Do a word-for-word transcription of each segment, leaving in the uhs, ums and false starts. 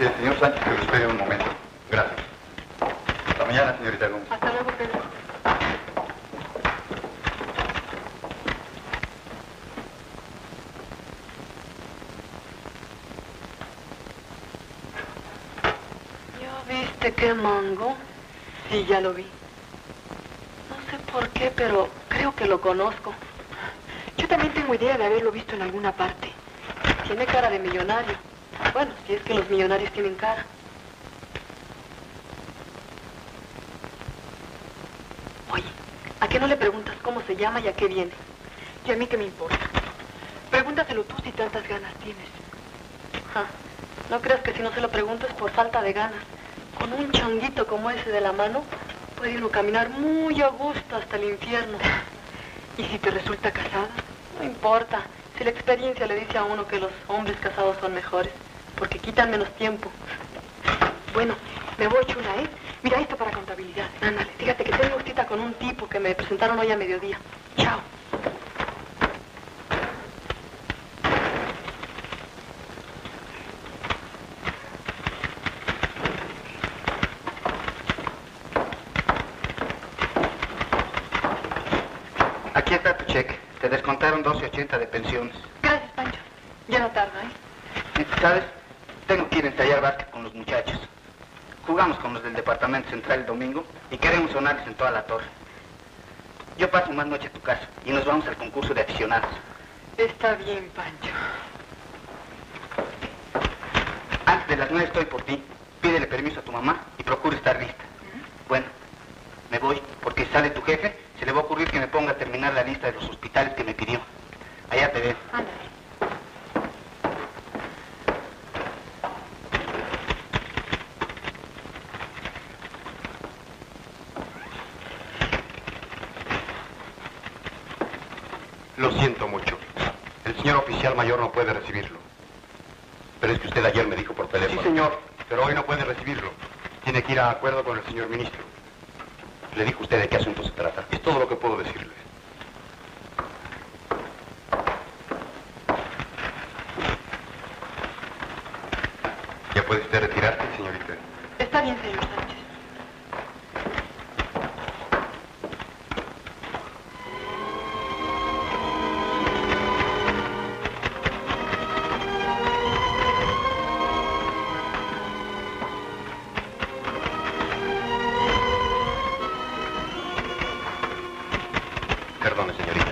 dice el señor Sánchez que lo espere un momento. Gracias. Hasta mañana, señorita Gómez. Hasta luego, Pedro. ¿Ya viste qué mango? Sí, ya lo vi. No sé por qué, pero creo que lo conozco. Yo también tengo idea de haberlo visto en alguna parte. Tiene cara de millonario. Bueno, si es que los millonarios tienen cara. Oye, ¿a qué no le preguntas cómo se llama y a qué viene? ¿Y a mí qué me importa? Pregúntaselo tú si tantas ganas tienes. Ah, no creas que si no se lo preguntas por falta de ganas. Con un changuito como ese de la mano, puede uno caminar muy a gusto hasta el infierno. Y si te resulta casada, no importa. Si la experiencia le dice a uno que los hombres casados son mejores, porque quitan menos tiempo. Bueno, me voy, chula, ¿eh? Mira esto para contabilidad. Ándale, fíjate que tengo cita con un tipo que me presentaron hoy a mediodía. Chao. Aquí está tu cheque. Te descontaron doce ochenta de pensiones. Gracias, Pancho. Ya no tarda, ¿eh? ¿Sabes? Tengo que ir a ensayar básquet con los muchachos. Jugamos con los del departamento central el domingo y queremos sonarles en toda la torre. Yo paso más noche a tu casa y nos vamos al concurso de aficionados. Está bien, Pancho. Antes de las nueve estoy por ti. Pídele permiso a tu mamá y procura estar lista. ¿Mm? Bueno, me voy porque sale tu jefe. Se le va a ocurrir que me ponga a terminar la lista de los hospitales que me pidió. Allá te veo. Ándale. Lo siento mucho. El señor oficial mayor no puede recibirlo. Pero es que usted ayer me dijo por teléfono. Sí, señor. Pero hoy no puede recibirlo. Tiene que ir a acuerdo con el señor ministro. Le dijo usted de qué asunto se trata. Es todo lo que puedo decirle. ¿Ya puede usted retirarse, señorita? Está bien, señor Sánchez. Perdone, señorita.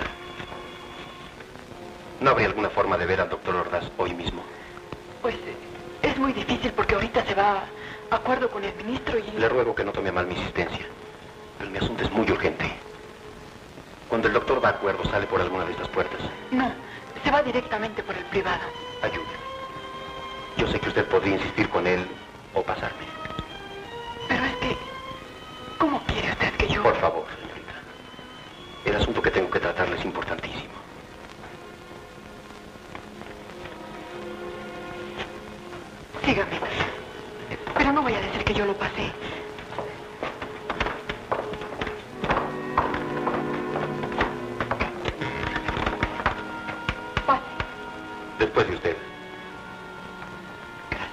¿No habría alguna forma de ver al doctor Ordaz hoy mismo? Pues eh, es muy difícil porque ahorita se va a acuerdo con el ministro y... Le ruego que no tome a mal mi insistencia. Pero mi asunto es muy urgente. Cuando el doctor va a acuerdo, ¿sale por alguna de estas puertas? No, se va directamente por el privado. Ayúdeme. Yo sé que usted podría insistir con él o pasarme. Pero es que... ¿Cómo quiere usted que yo...? Por favor, señorita. El asunto que tengo que tratarle es importantísimo. Sígame. Pero no voy a decir que yo lo pasé. Pase. Después de usted. Gracias.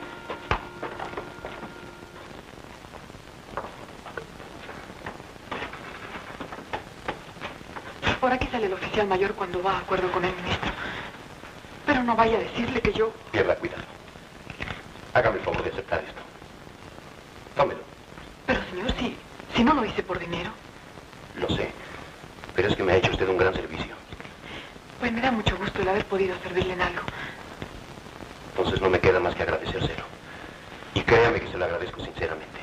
Por aquí sale el oficial mayor cuando va a acuerdo con el ministro. Pero no vaya a decirle que yo... Pierda cuidado. Hágame el favor de aceptar esto. Tómelo. Pero señor, si, si no lo hice por dinero... Lo sé. Pero es que me ha hecho usted un gran servicio. Pues me da mucho gusto el haber podido servirle en algo. Entonces no me queda más que agradecérselo. Y créame que se lo agradezco sinceramente.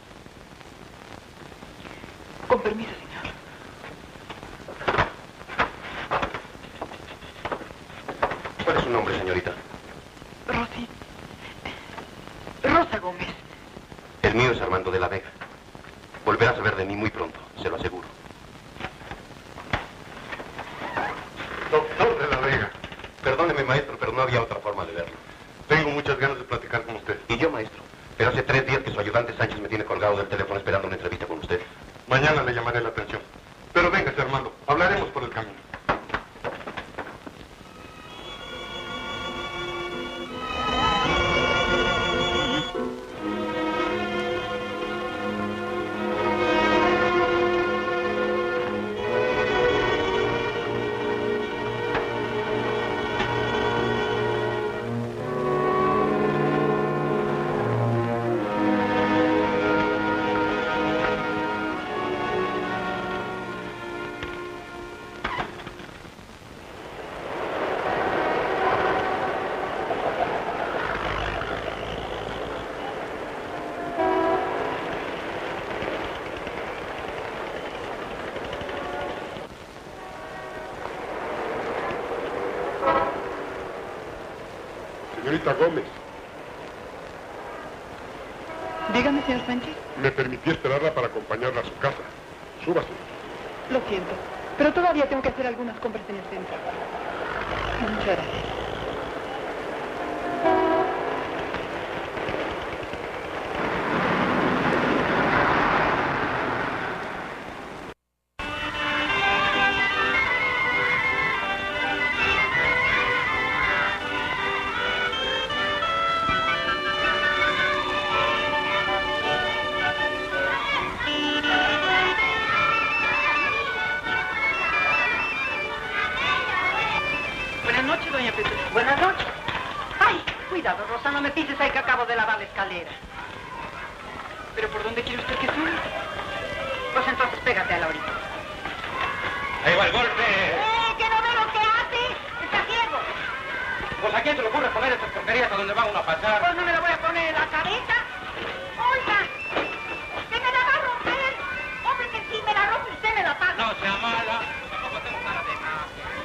Con permiso, señor. ¿Cuál es su nombre, señorita? Rosy... Rosa Gómez. El mío es Armando de la Vega. Volverá a saber de mí muy pronto, se lo aseguro. Doctor de la Vega. Perdóneme, maestro, pero no había otra forma de verlo. Tengo muchas ganas de platicar con usted. Y yo, maestro. Pero hace tres días que su ayudante Sánchez me tiene colgado del teléfono esperando una entrevista con usted. Mañana le llamaré la atención. Pero véngase, Armando. Hablaremos por el camino. señorita Gómez. Dígame, señor Sánchez. Me permití esperarla para acompañarla a su casa. Súbase. Lo siento, pero todavía tengo que hacer algunas compras en el centro. Muchas gracias. Buenas noches. Ay, cuidado, Rosa, no me pises ahí que acabo de lavar la escalera. ¿Pero por dónde quiere usted que suba? Pues entonces pégate a la orilla. ¡Ahí va el golpe! ¡Eh, que no ve lo que hace! ¡Está ciego! Pues ¿a quién se le ocurre poner estas porquerías a donde va uno a pasar? Pues no me lo voy a poner en la cabeza. ¡Oiga! ¡Que me la va a romper! ¡Hombre, que si me la rompe usted me la paga! No sea mala. Tampoco tengo cara de nada.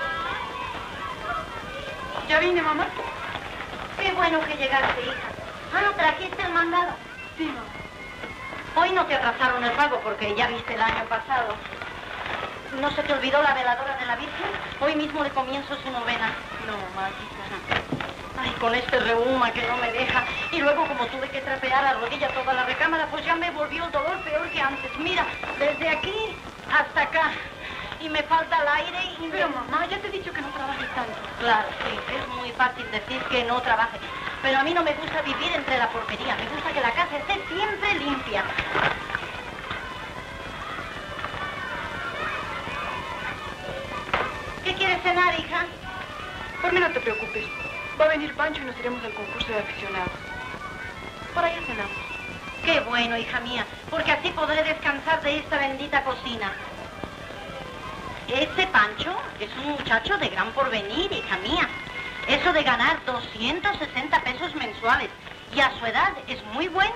¿Ya vine, mamá? Qué bueno que llegaste, hija. Ah, ¿no trajiste el mandado? Sí, mamá. Hoy no te atrasaron el pago porque ya viste el año pasado. ¿No se te olvidó la veladora de la Virgen? Hoy mismo le comienzo su novena. No, mamá, quizá. Ay, con este reuma que no me deja. Y luego, como tuve que trapear a rodilla toda la recámara, pues ya me volvió el dolor peor que antes. Mira, desde aquí hasta acá. Y me falta el aire y... Pero, mamá, ya te he dicho que no trabajes tanto. Claro, sí, es muy fácil decir que no trabaje. Pero a mí no me gusta vivir entre la porquería. Me gusta que la casa esté siempre limpia. ¿Qué quieres cenar, hija? Por mí no te preocupes. Va a venir Pancho y nos iremos al concurso de aficionados. Por ahí cenamos. Qué bueno, hija mía, porque así podré descansar de esta bendita cocina. Ese Pancho es un muchacho de gran porvenir, hija mía. Eso de ganar doscientos sesenta pesos mensuales. Y a su edad es muy bueno.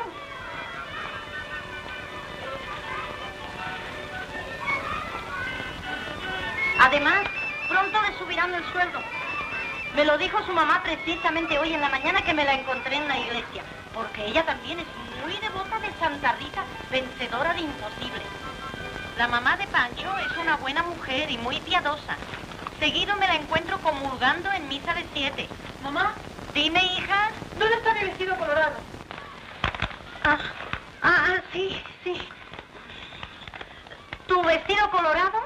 Además, pronto le subirán el sueldo. Me lo dijo su mamá precisamente hoy en la mañana que me la encontré en la iglesia. Porque ella también es muy devota de Santa Rita, vencedora de imposibles. La mamá de Pancho es una buena mujer y muy piadosa. Seguido me la encuentro comulgando en misa de siete. Mamá, Dime, hija. ¿dónde está mi vestido colorado? Ah, ah, sí, sí. ¿Tu vestido colorado?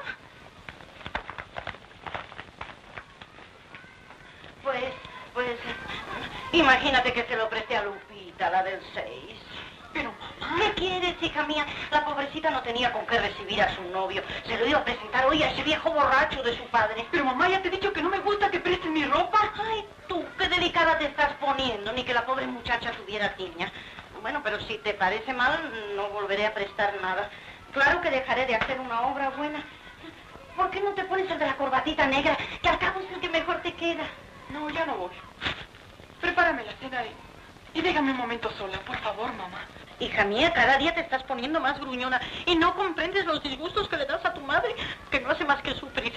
Pues, pues, imagínate que se lo presté a Lupita, la del seis. Pero, mamá... ¿Qué quieres, hija mía? La pobrecita no tenía con qué recibir a su novio. Se lo iba a presentar hoy a ese viejo borracho de su padre. Pero, mamá, ya te he dicho que no me gusta que presten mi ropa. Ay, tú, qué delicada te estás poniendo, ni que la pobre muchacha tuviera tiña. Bueno, pero si te parece mal, no volveré a prestar nada. Claro que dejaré de hacer una obra buena. ¿Por qué no te pones el de la corbatita negra, que al cabo es el que mejor te queda? No, ya no voy. Prepárame la cena y, y déjame un momento sola, por favor, mamá. Hija mía, cada día te estás poniendo más gruñona y no comprendes los disgustos que le das a tu madre, que no hace más que sufrir.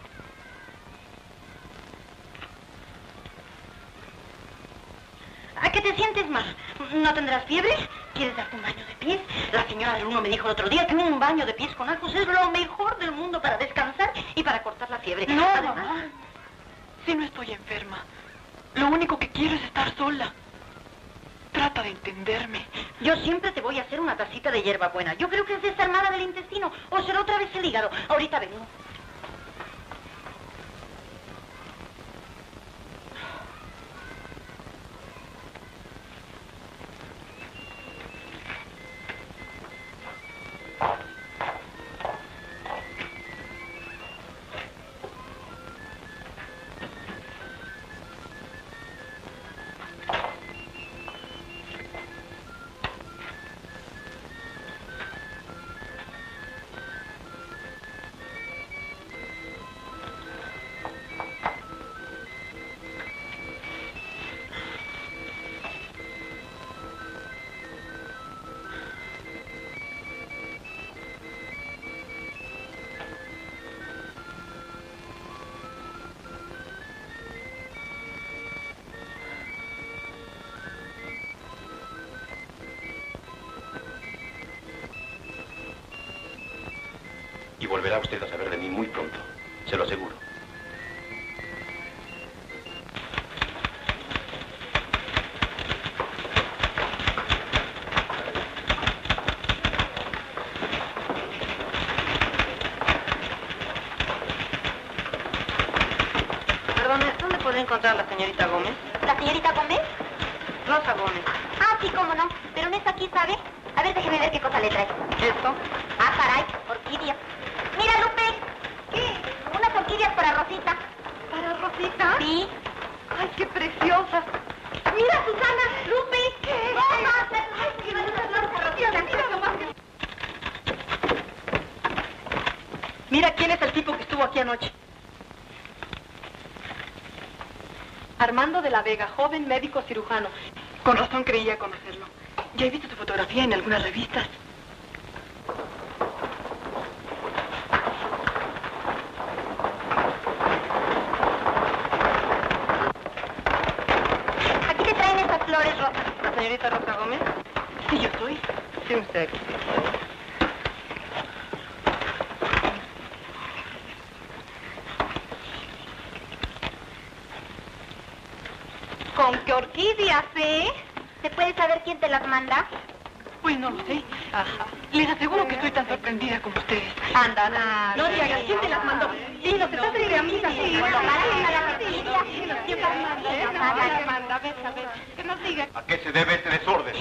¿A qué te sientes mal? ¿No tendrás fiebre? ¿Quieres darte un baño de pies? La señora del uno me dijo el otro día que un baño de pies con ajos es lo mejor del mundo para descansar y para cortar la fiebre. No, Además, mamá. Si no estoy enferma. Lo único que quiero es estar sola. Trata de entenderme. yo siempre te voy a hacer una tacita de hierbabuena. Yo creo que es desarmada del intestino o será otra vez el hígado. Ahorita vengo. Y volverá usted a saber de mí muy pronto. Se lo aseguro. Perdone, ¿dónde podría encontrar a la señorita Gómez? ¿La señorita Gómez? Rosa Gómez. Ah, sí, cómo no. Pero no está aquí, ¿sabe? A ver, déjeme ver qué cosa le trae. ¿Esto? Ah, caray, orquídeas. Mira, Lupe. ¿Qué? Unas orquídeas para Rosita. ¿Para Rosita? Sí. ¡Ay, qué preciosas! Mira, Susana, Lupe. ¿Qué? Toma, ¡Ay, qué lindas! Mira, mira nomás que... Mira quién es el tipo que estuvo aquí anoche. Armando de la Vega, joven médico cirujano. Con razón creía conocerlo. Ya he visto su fotografía en algunas revistas. Aquí te traen estas flores, Rosa. ¿La señorita Rosa Gómez? Sí, yo soy. Sí, usted. ¿Con qué orquídeas, eh? ¿Se puede saber quién te las manda? Pues no lo sé. Ajá. Les aseguro que estoy tan sorprendida como ustedes. Anda, anda. No te hagas. ¿Quién te las mandó? Sí, no se trata de amigas. Sí, Cuando paran a las orquídeas, ¿quién las manda? Nadie manda. A ver, a ver. Que nos diga. ¿A qué se debe este desorden?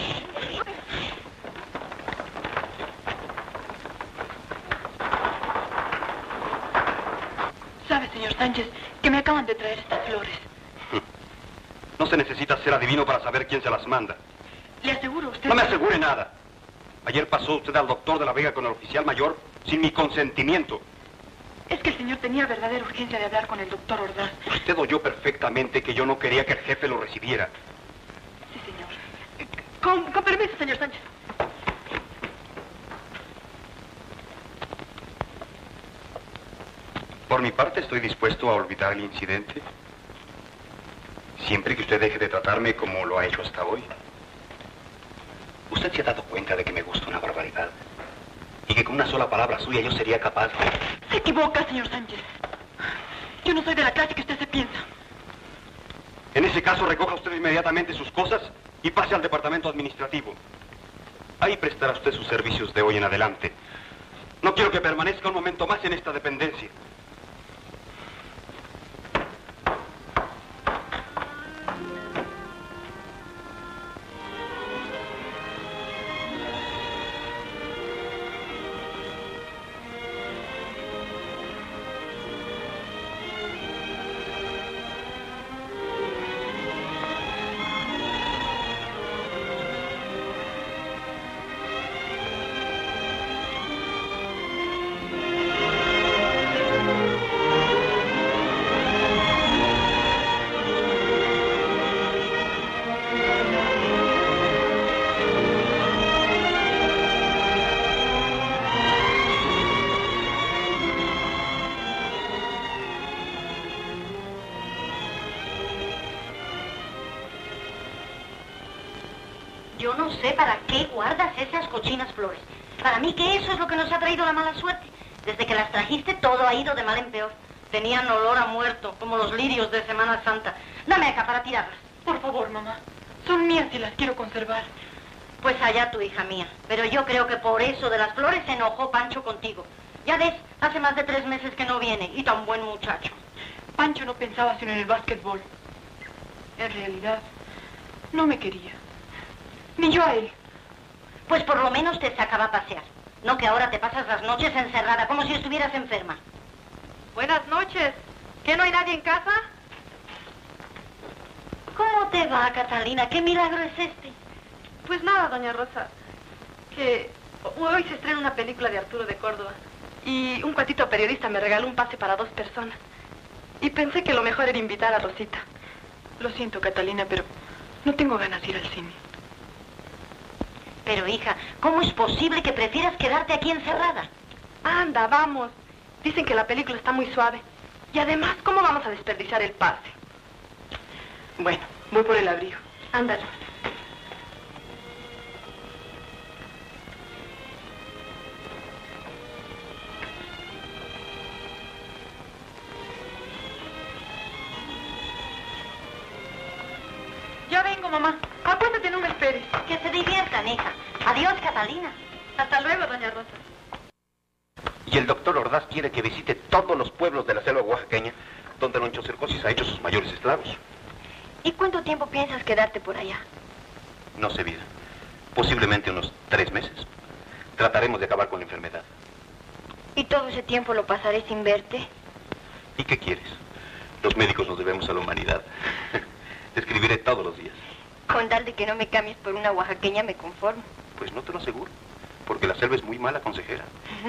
¿Sabe, señor Sánchez, que me acaban de traer estas flores? No se necesita ser adivino para saber quién se las manda. Le aseguro a usted... No me asegure nada. Ayer pasó usted al doctor de la Vega con el oficial mayor sin mi consentimiento. Es que el señor tenía verdadera urgencia de hablar con el doctor Ordaz. Usted oyó perfectamente que yo no quería que el jefe lo recibiera. Sí, señor. Eh, Con, con permiso, señor Sánchez. Por mi parte, estoy dispuesto a olvidar el incidente. Siempre que usted deje de tratarme como lo ha hecho hasta hoy. Usted se ha dado cuenta de que me gusta una barbaridad. Y que con una sola palabra suya yo sería capaz de... Se equivoca, señor Sánchez. Yo no soy de la clase que usted se piensa. En ese caso, recoja usted inmediatamente sus cosas y pase al departamento administrativo. Ahí prestará usted sus servicios de hoy en adelante. No quiero que permanezca un momento más en esta dependencia. Yo no sé para qué guardas esas cochinas flores. Para mí que eso es lo que nos ha traído la mala suerte. Desde que las trajiste todo ha ido de mal en peor. Tenían olor a muerto, como los lirios de Semana Santa. Dame acá para tirarlas. Por favor, mamá. Son mías y las quiero conservar. Pues allá tu hija mía. Pero yo creo que por eso de las flores se enojó Pancho contigo. Ya ves, hace más de tres meses que no viene. Y tan buen muchacho. Pancho no pensaba sino en el básquetbol. En realidad, no me quería. Ni yo a él. Pues por lo menos te sacaba a pasear. No que ahora te pasas las noches encerrada, como si estuvieras enferma. Buenas noches. ¿Qué, no hay nadie en casa? ¿Cómo te va, Catalina? ¿Qué milagro es este? Pues nada, doña Rosa. Que hoy se estrena una película de Arturo de Córdoba. Y un cuatito periodista me regaló un pase para dos personas. Y pensé que lo mejor era invitar a Rosita. Lo siento, Catalina, pero no tengo ganas de ir al cine. Pero, hija, ¿cómo es posible que prefieras quedarte aquí encerrada? Anda, vamos. Dicen que la película está muy suave. Y además, ¿cómo vamos a desperdiciar el pase? Bueno, voy por el abrigo. Ándale. luego, mamá. Acuéstate, no me esperes. Que se diviertan, hija. Adiós, Catalina. Hasta luego, doña Rosa. Y el doctor Ordaz quiere que visite todos los pueblos de la selva oaxaqueña donde Loncho Cercosis ha hecho sus mayores estragos. ¿Y cuánto tiempo piensas quedarte por allá? No sé, vida. Posiblemente unos tres meses. Trataremos de acabar con la enfermedad. ¿Y todo ese tiempo lo pasaré sin verte? ¿Y qué quieres? Los médicos nos debemos a la humanidad. Te escribiré todos los días. Con tal de que no me cambies por una oaxaqueña me conformo. Pues no te lo aseguro, porque la selva es muy mala consejera.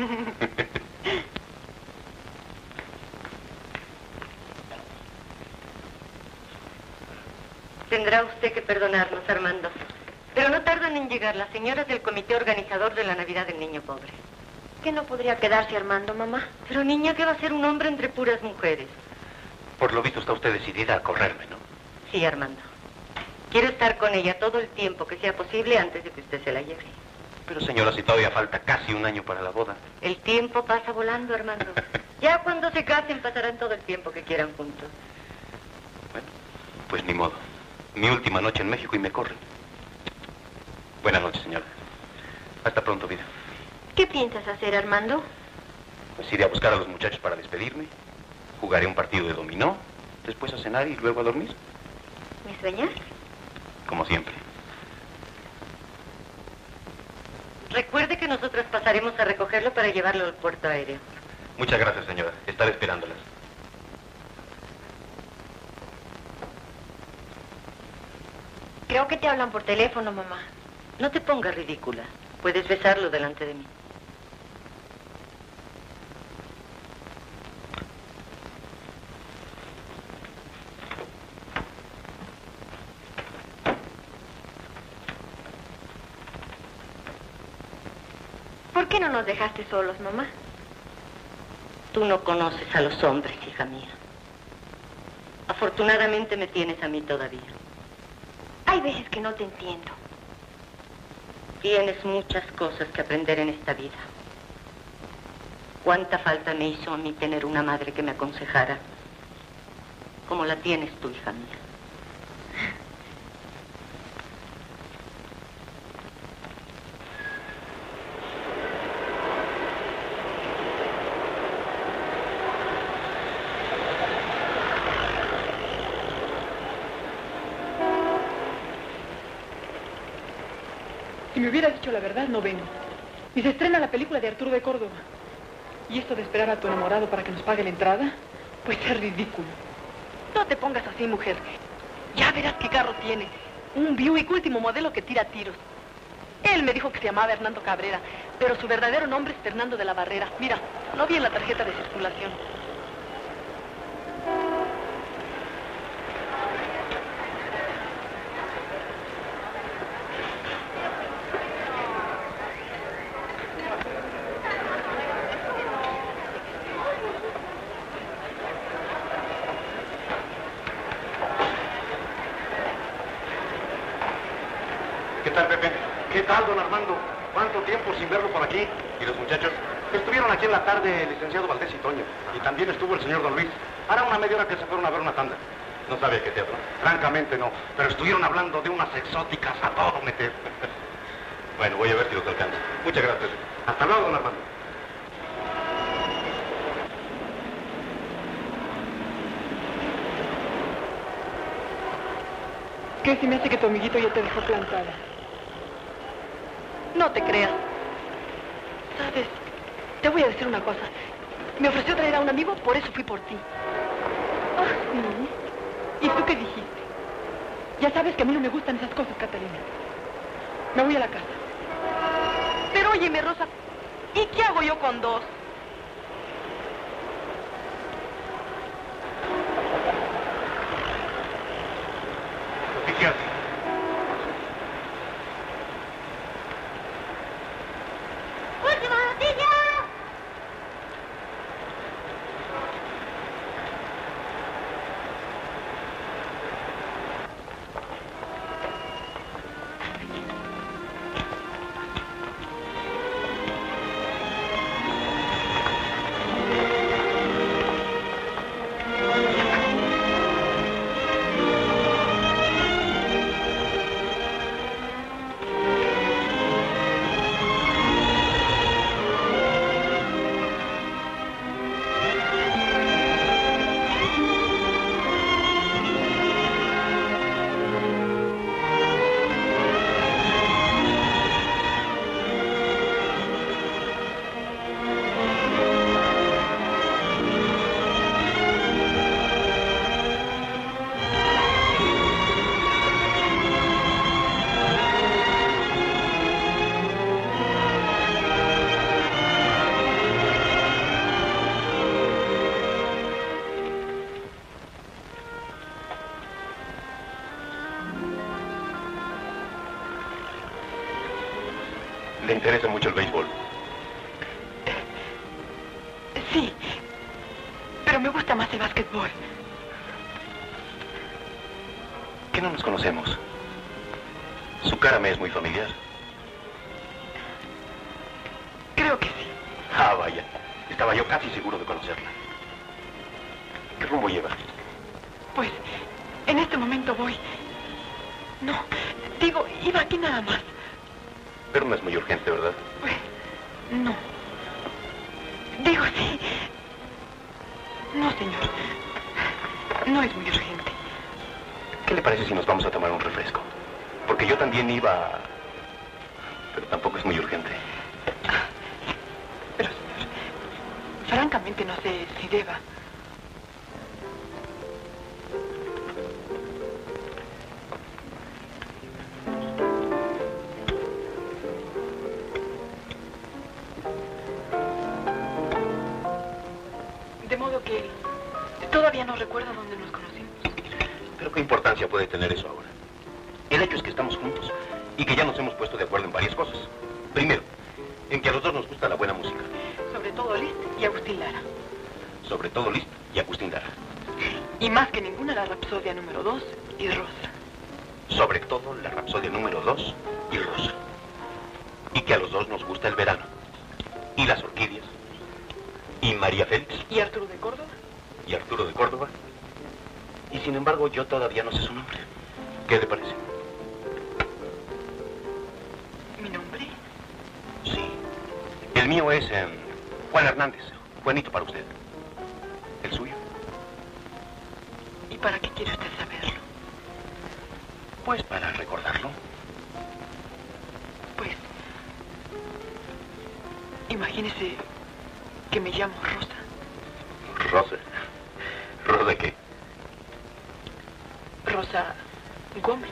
Tendrá usted que perdonarnos, Armando. Pero no tardan en llegar las señoras del comité organizador de la Navidad del Niño Pobre. ¿Qué no podría quedarse Armando, mamá? Pero niña, ¿qué va a ser un hombre entre puras mujeres? Por lo visto está usted decidida a correrme, ¿no? Sí, Armando. Quiero estar con ella todo el tiempo que sea posible antes de que usted se la lleve. Pero señora, si todavía falta casi un año para la boda. El tiempo pasa volando, Armando. Ya cuando se casen pasarán todo el tiempo que quieran juntos. Bueno, pues ni modo. Mi última noche en México y me corren. Buenas noches, señora. Hasta pronto, vida. ¿Qué piensas hacer, Armando? Pues iré a buscar a los muchachos para despedirme. Jugaré un partido de dominó, después a cenar y luego a dormir. ¿Me sueñas? Como siempre. Recuerde que nosotros pasaremos a recogerlo para llevarlo al puerto aéreo. Muchas gracias, señora. Estaré esperándolas. Creo que te hablan por teléfono, mamá. No te pongas ridícula. Puedes besarlo delante de mí. ¿Por qué no nos dejaste solos, mamá? Tú no conoces a los hombres, hija mía. Afortunadamente me tienes a mí todavía. Hay veces que no te entiendo. Tienes muchas cosas que aprender en esta vida. Cuánta falta me hizo a mí tener una madre que me aconsejara, como la tienes tú, hija mía. Si me hubiera dicho la verdad, no vengo. Y se estrena la película de Arturo de Córdoba. Y esto de esperar a tu enamorado para que nos pague la entrada, pues es ridículo. No te pongas así, mujer. Ya verás qué carro tiene. Un Buick último modelo que tira tiros. Él me dijo que se llamaba Hernando Cabrera, pero su verdadero nombre es Fernando de la Barrera. Mira, no vi en la tarjeta de circulación. ¿Qué tal, Pepe? ¿Qué tal, don Armando? ¿Cuánto tiempo sin verlo por aquí? ¿Y los muchachos? Estuvieron aquí en la tarde el licenciado Valdés y Toño. Y también estuvo el señor Don Luis. Hará una media hora que se fueron a ver una tanda. No sabía qué teatro. Francamente no. Pero estuvieron hablando de unas exóticas a todo meter. Bueno, voy a ver si los alcanza. Muchas gracias. Hasta luego, don Armando. ¿Qué se me hace que tu amiguito ya te dejó plantada? No te creas. ¿Sabes? Te voy a decir una cosa. Me ofreció traer a un amigo, por eso fui por ti. Ah, sí. ¿Y tú qué dijiste? Ya sabes que a mí no me gustan esas cosas, Catalina. Me voy a la casa. Pero óyeme, Rosa, ¿y qué hago yo con dos? ¿Qué haces? ¡Última noticia! ¿Le interesa mucho el béisbol? Sí, pero me gusta más el básquetbol. ¿Que no nos conocemos? Su cara me es muy familiar. Creo que sí. Ah, vaya. Estaba yo casi seguro de conocerla. ¿Qué rumbo lleva? Pues, en este momento voy. No, digo, iba aquí nada más. Pero no es muy urgente, ¿verdad? Pues, no. Digo, sí. No, señor. No es muy urgente. ¿Qué le parece si nos vamos a tomar un refresco? Porque yo también iba... Pero tampoco es muy urgente. Pero, señor, francamente no sé si deba. De modo que todavía no recuerda dónde nos conocimos. Pero ¿qué importancia puede tener eso ahora? El hecho es que estamos juntos y que ya nos hemos puesto de acuerdo en varias cosas. Primero, en que a los dos nos gusta la buena música. Sobre todo Liszt y Agustín Lara. Sobre todo Liszt y Agustín Lara. Y más que ninguna la Rapsodia número dos y Rosa. Sobre todo la Rapsodia número dos y Rosa. Y que a los dos nos gusta el verano. Y las orquídeas. Y María Félix. ¿Y Arturo de Córdoba? Y Arturo de Córdoba. Y sin embargo yo todavía no sé su nombre. ¿Qué le parece? ¿Mi nombre? Sí. El mío es eh, Juan Hernández. Juanito para usted. ¿El suyo? ¿Y para qué quiere usted saberlo? Pues para recordarlo. Pues, imagínese que me llamo Rosa. Rosa. ¿Rosa qué? Rosa Gómez.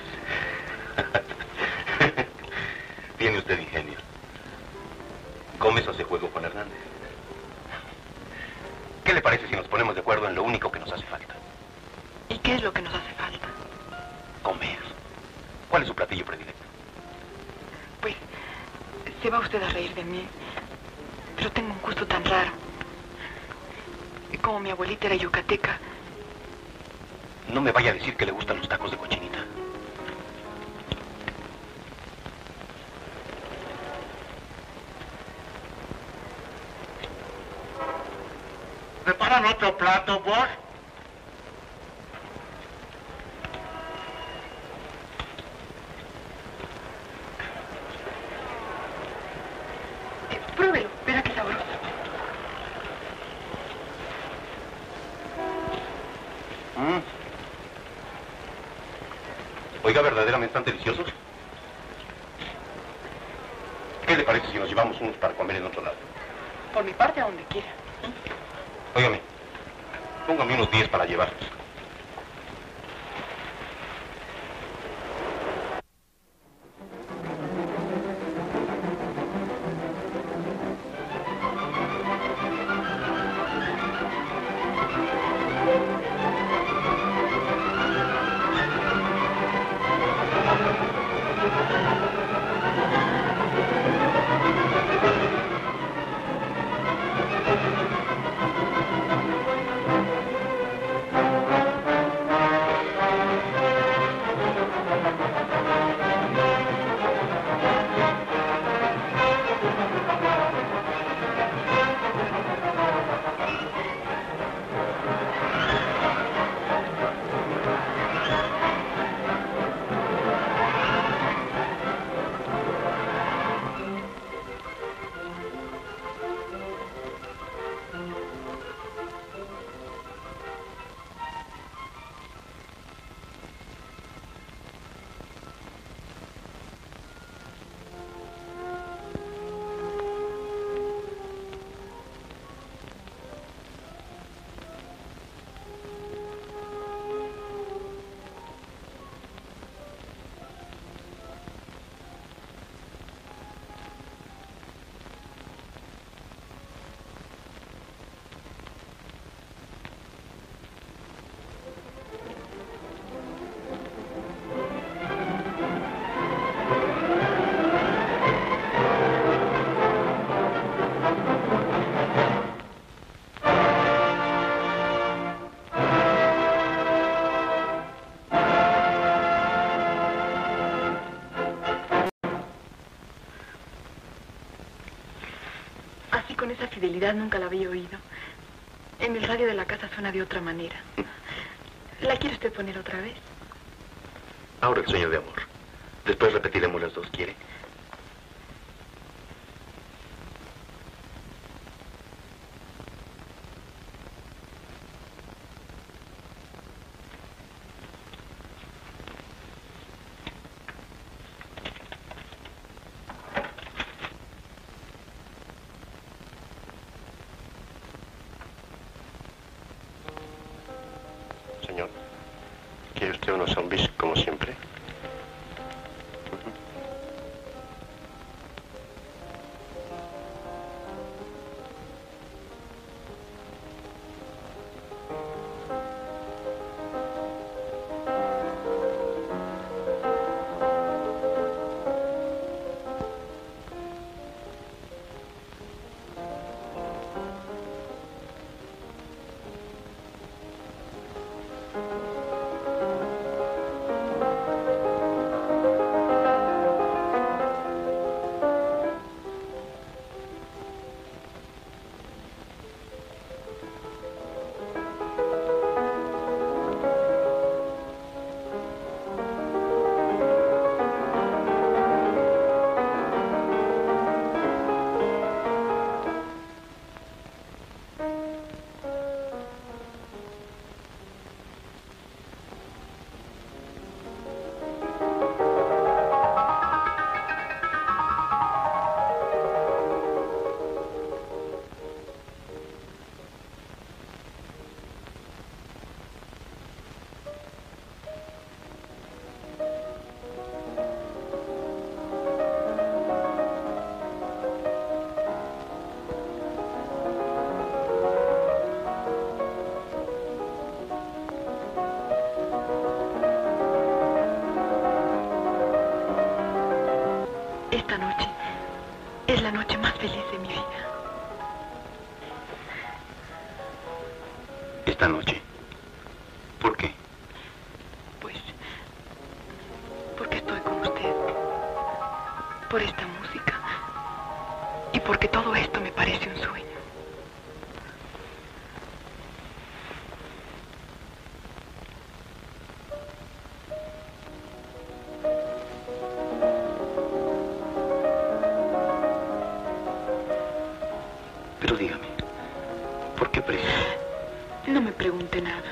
Tiene usted ingenio. Gómez hace juego con Hernández. ¿Qué le parece si nos ponemos de acuerdo en lo único que nos hace falta? ¿Y qué es lo que nos hace falta? Comer. ¿Cuál es su platillo predilecto? Pues, se va usted a reír de mí, pero tengo un gusto tan raro. Y como mi abuelita era yucateca... No me vaya a decir que le gustan los tacos de cochinita. ¿Preparan otro plato, vos? Eh, pruébelo, verá qué sabroso. Mm. Oiga, verdaderamente tan deliciosos. ¿Qué le parece si nos llevamos unos para comer en otro lado? Por mi parte, a donde quiera. Óigame, póngame unos diez para llevar. con esa fidelidad nunca la había oído. En el radio de la casa suena de otra manera. ¿La quiere usted poner otra vez? Ahora el sueño de amor. Después repetiremos las dos, ¿quiere? Señor, ¿quiere usted unos zombies como siempre? Esta noche es la noche más feliz de mi vida. Esta noche. ¿Por qué? Pues, porque estoy con usted. Por esta música. Y porque todo esto me parece un sueño. Pero dígame, ¿por qué prisa? No me pregunte nada.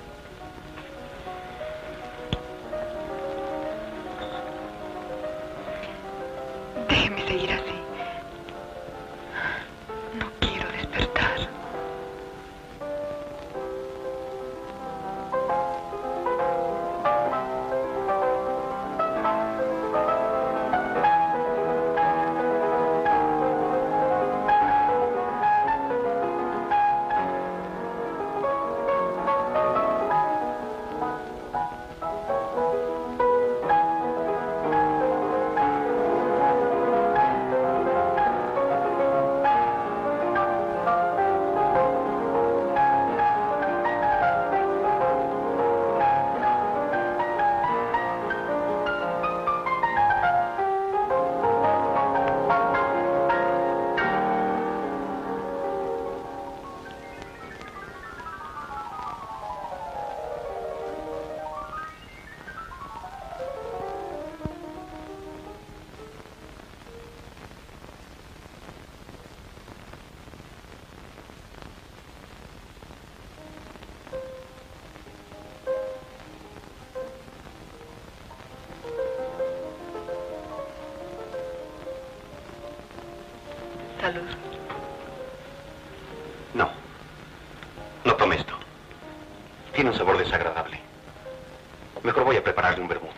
Déjeme seguir así. No quiero despertar. Salud. No. No tome esto. Tiene un sabor desagradable. Mejor voy a prepararle un vermut.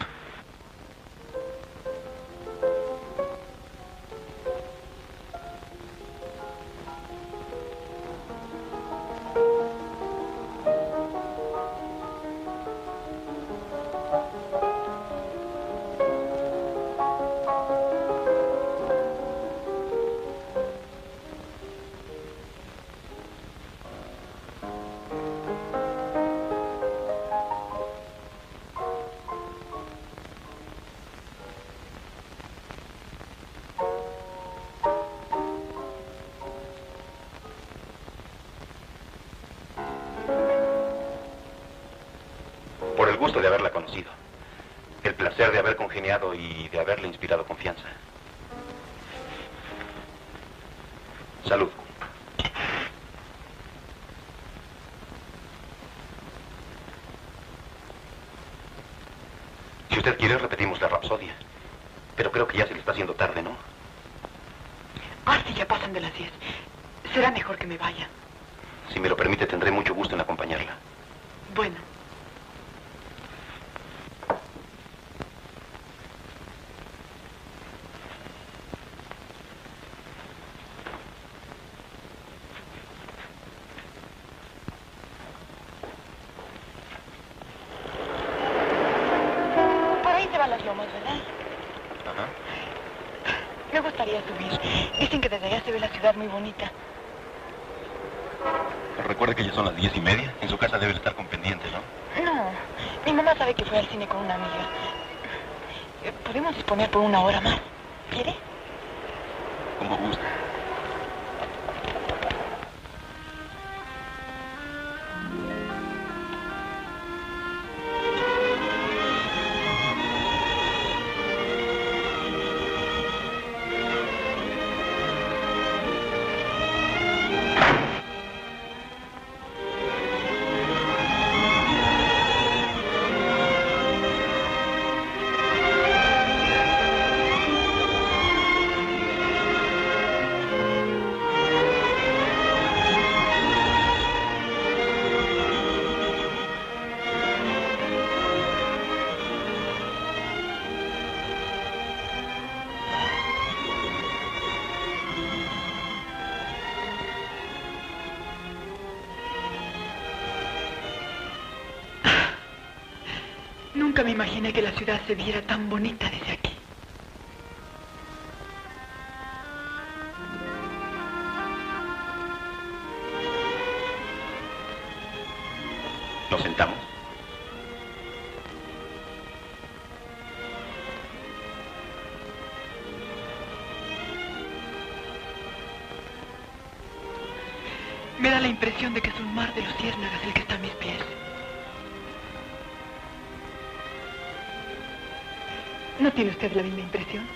el gusto de haberla conocido. El placer de haber congeniado y de haberle inspirado confianza. Salud. Si usted quiere, repetimos la rapsodia. Pero creo que ya se le está haciendo tarde, ¿no? Ah, sí, ya pasan de las diez. Será mejor que me vaya. Si me lo permite, tendré mucho gusto en acompañarla. Bueno. Por ahí se van las lomas, ¿verdad? Ajá. Me gustaría subir. Dicen que desde allá se ve la ciudad muy bonita. Pero recuerde que ya son las diez y media. En su casa debe estar con pendiente, ¿no? No, mi mamá sabe que fue al cine con una amiga. Eh, Podemos disponer por una hora más. ¿Quiere? Como gusta. Nunca me imaginé que la ciudad se viera tan bonita desde aquí. ¿Nos sentamos? Me da la impresión de que es un mar de luciérnagas el que está a mis pies. ¿No tiene usted la misma impresión?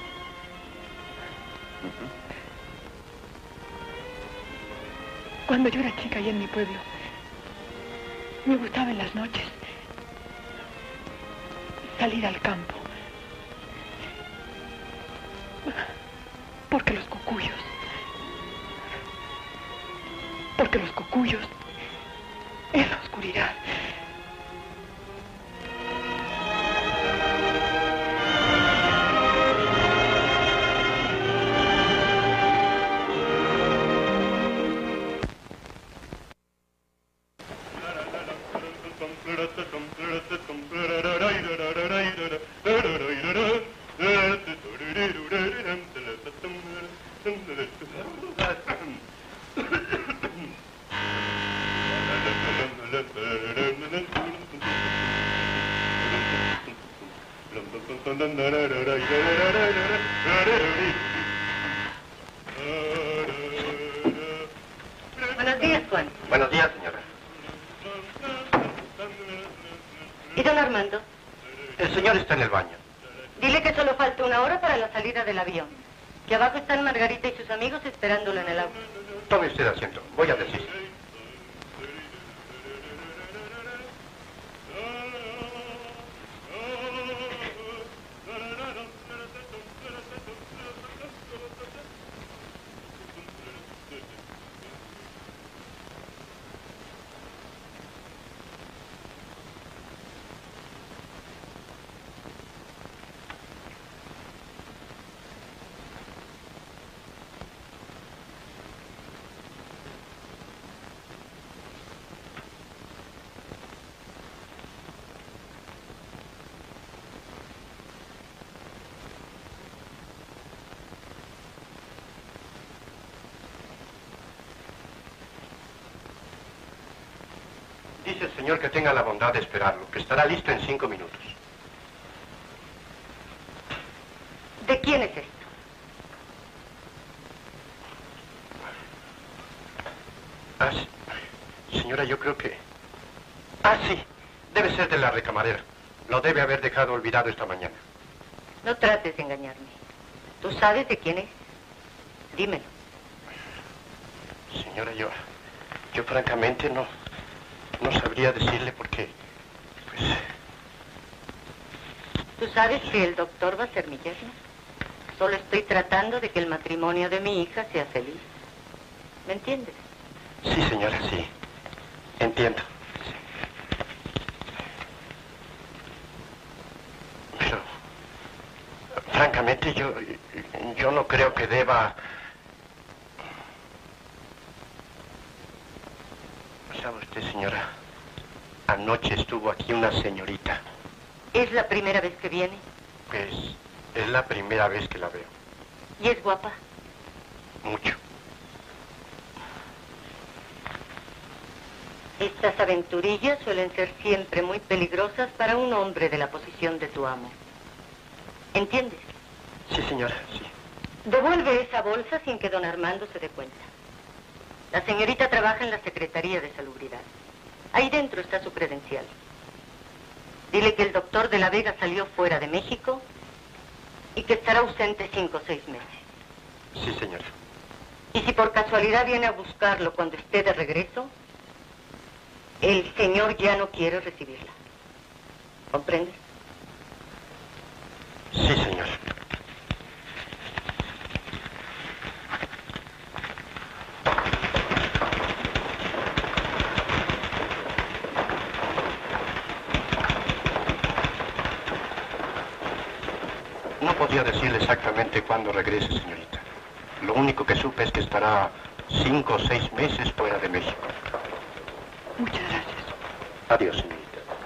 Cuando yo era chica allá en mi pueblo, me gustaba en las noches salir al campo. Porque los cocuyos, porque los cocuyos en la oscuridad Buenos días, Juan. Buenos días, señora. ¿Y don Armando? El señor está en el baño. Dile que solo falta una hora para la salida del avión. Que abajo están Margarita y sus amigos esperándolo en el auto. Tome usted asiento. Voy a decir. Dice el señor que tenga la bondad de esperarlo, que estará listo en cinco minutos. ¿De quién es esto? Ah, sí. Señora, yo creo que... Ah, sí. Debe ser de la recamarera. Lo debe haber dejado olvidado esta mañana. No trates de engañarme. ¿Tú sabes de quién es? Dímelo. Señora, yo... Yo francamente no... No sabría decirle por qué. Pues... ¿Tú sabes que el doctor va a ser mi yerno? Solo estoy tratando de que el matrimonio de mi hija sea feliz. ¿Me entiendes? Sí, señora, sí. Entiendo. Pero... Francamente, yo... Yo no creo que deba... ¿Sabe usted, señora? Anoche estuvo aquí una señorita. ¿Es la primera vez que viene? Pues es la primera vez que la veo. ¿Y es guapa? Mucho. Estas aventurillas suelen ser siempre muy peligrosas para un hombre de la posición de tu amo. ¿Entiendes? Sí, señora, sí. Devuelve esa bolsa sin que don Armando se dé cuenta. La señorita trabaja en la Secretaría de Salubridad. Ahí dentro está su credencial. Dile que el doctor de la Vega salió fuera de México y que estará ausente cinco o seis meses. Sí, señora. Y si por casualidad viene a buscarlo cuando esté de regreso, el señor ya no quiere recibirla. ¿Comprendes? Sí, señora. No podía decirle exactamente cuándo regrese, señorita. Lo único que supe es que estará cinco o seis meses fuera de México. Muchas gracias. Adiós, señorita.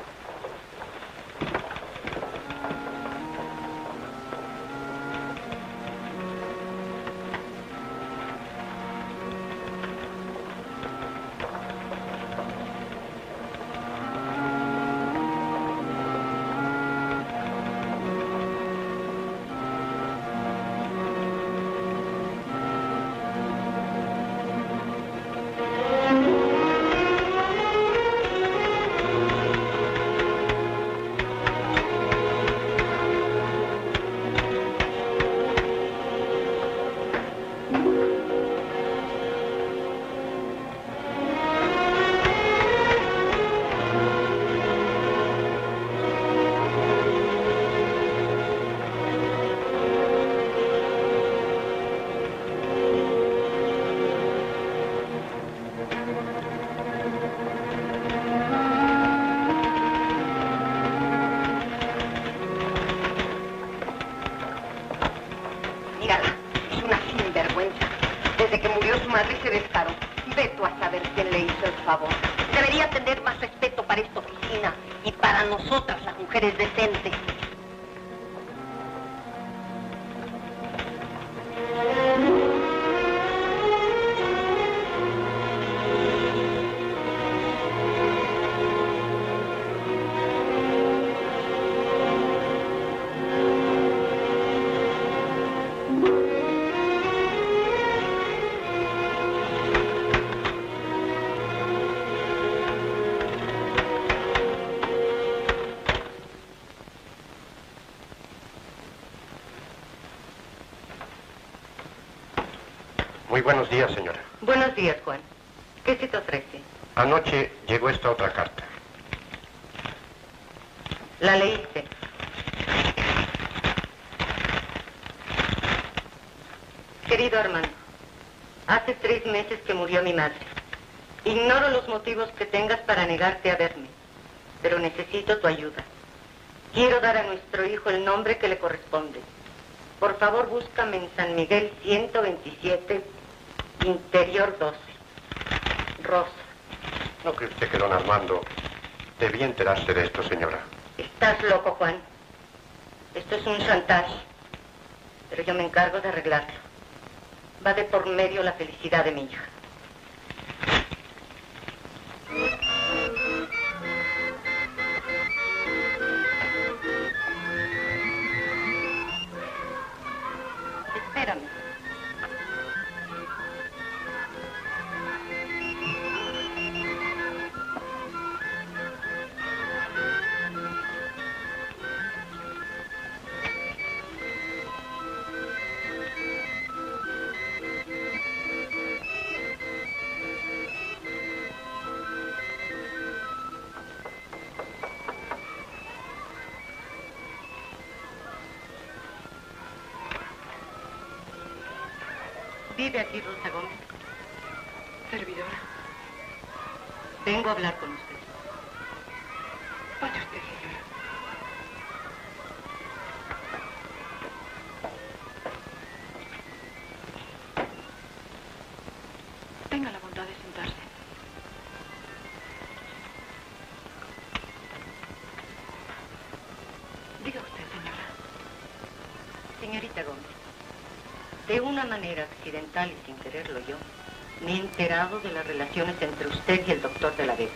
Debería tener más respeto para esta oficina y para nosotras, las mujeres decentes. Muy buenos días, señora. Buenos días, Juan. ¿Qué se te ofrece? Anoche llegó esta otra carta. ¿La leíste? Querido Armando, hace tres meses que murió mi madre. Ignoro los motivos que tengas para negarte a verme, pero necesito tu ayuda. Quiero dar a nuestro hijo el nombre que le corresponde. Por favor, búscame en San Miguel ciento veintisiete, Interior doce. Rosa. ¿No cree usted que don Armando debía enterarse de esto, señora? Estás loco, Juan. Esto es un chantaje. Pero yo me encargo de arreglarlo. Va de por medio la felicidad de mi hija. Espérame. ¿Vive aquí Rosa Gómez? Servidora. Vengo a hablar con usted. Vaya usted, señora. Tenga la bondad de sentarse. Diga usted, señora. Señorita Gómez, de una manera accidental y sin quererlo yo, me he enterado de las relaciones entre usted y el doctor de la Vega.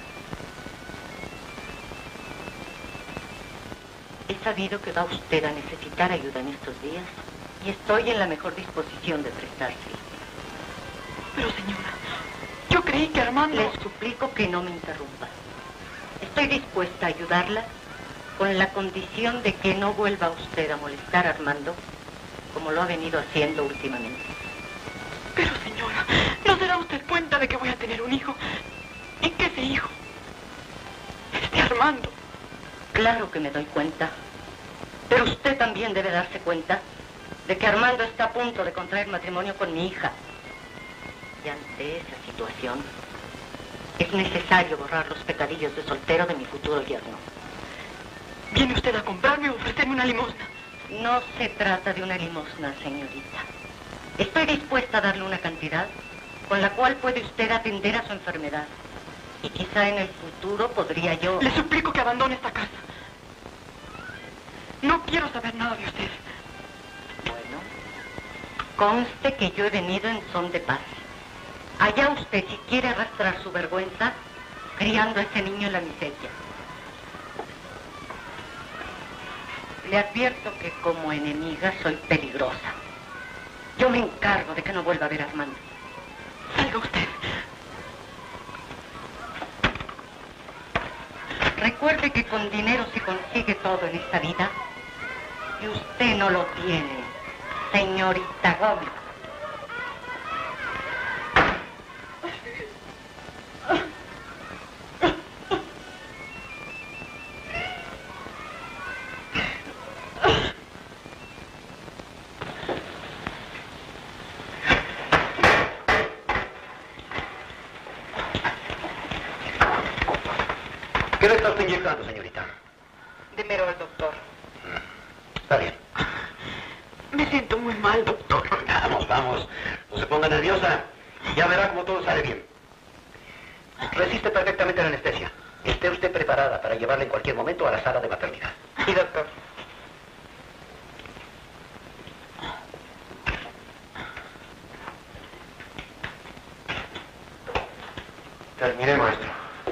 He sabido que va usted a necesitar ayuda en estos días y estoy en la mejor disposición de prestársela. Pero, señora, yo creí que Armando... Le suplico que no me interrumpa. Estoy dispuesta a ayudarla con la condición de que no vuelva usted a molestar a Armando como lo ha venido haciendo últimamente. Pero, señora, ¿no se da usted cuenta de que voy a tener un hijo? ¿Y que ese hijo es de Armando? Claro que me doy cuenta. Pero usted también debe darse cuenta de que Armando está a punto de contraer matrimonio con mi hija. Y ante esa situación, es necesario borrar los pecadillos de soltero de mi futuro yerno. ¿Viene usted a comprarme o ofrecerme una limosna? No se trata de una limosna, señorita. Estoy dispuesta a darle una cantidad con la cual puede usted atender a su enfermedad. Y quizá en el futuro podría yo... Le suplico que abandone esta casa. No quiero saber nada de usted. Bueno, conste que yo he venido en son de paz. Allá usted si quiere arrastrar su vergüenza criando a ese niño en la miseria. Le advierto que como enemiga soy peligrosa. Yo me encargo de que no vuelva a ver a Armando. Salga usted. Recuerde que con dinero se consigue todo en esta vida. Y usted no lo tiene, señorita Gómez. ¿Qué le está usted inyectando, señorita? Démelo al doctor. Está bien. Me siento muy mal, doctor. Vamos, vamos. No se ponga nerviosa. Ya verá cómo todo sale bien. Resiste perfectamente la anestesia. Esté usted preparada para llevarla en cualquier momento a la sala de maternidad. Sí, doctor. Terminé, maestro.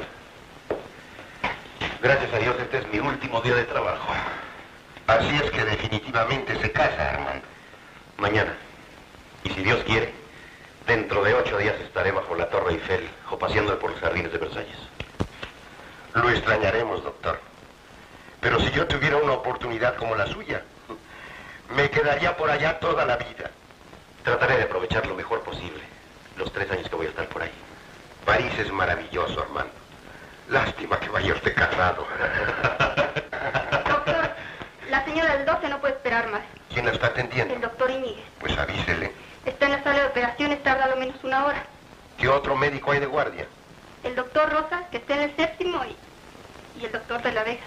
Gracias a Dios, este es mi último día de trabajo. Así es que definitivamente se casa, Armando. Mañana. Y si Dios quiere, dentro de ocho días estaré bajo la Torre Eiffel o paseando por los jardines de Versalles. Lo extrañaremos, doctor. Pero si yo tuviera una oportunidad como la suya, me quedaría por allá toda la vida. Trataré de aprovechar lo mejor posible los tres años que voy a estar por ahí. París es maravilloso, Armando. Lástima que vaya usted casado. Doctor, la señora del doce no puede esperar más. ¿Quién la está atendiendo? El doctor Iñiguez. Pues avísele. Está en la sala de operaciones, tarda lo menos una hora. ¿Qué otro médico hay de guardia? El doctor Rosas, que está en el séptimo, y, y el doctor de la Vega.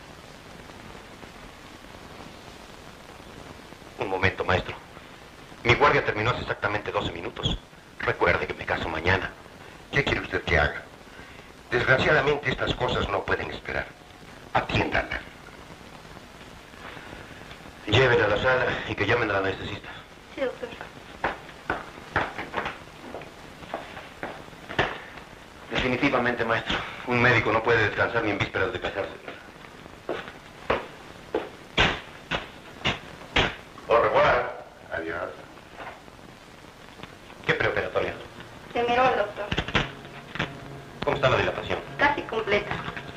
Un momento, maestro. Mi guardia terminó hace exactamente doce minutos. Recuerde que me caso mañana. ¿Qué quiere usted que haga? Desgraciadamente estas cosas no pueden esperar. Atiéndanla. Llévenla a la sala y que llamen a la anestesista. Sí, doctor. Definitivamente, maestro. Un médico no puede descansar ni en vísperas de casarse. Au revoir. Adiós. ¿Qué preoperatoria? Se miró al doctor. ¿Cómo está la dilatación? Casi completa.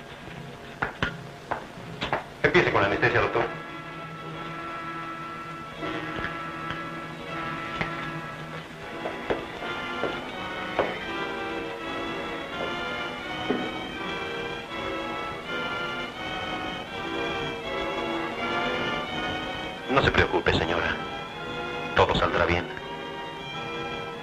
Empiece con la anestesia, doctor. No se preocupe, señora. Todo saldrá bien.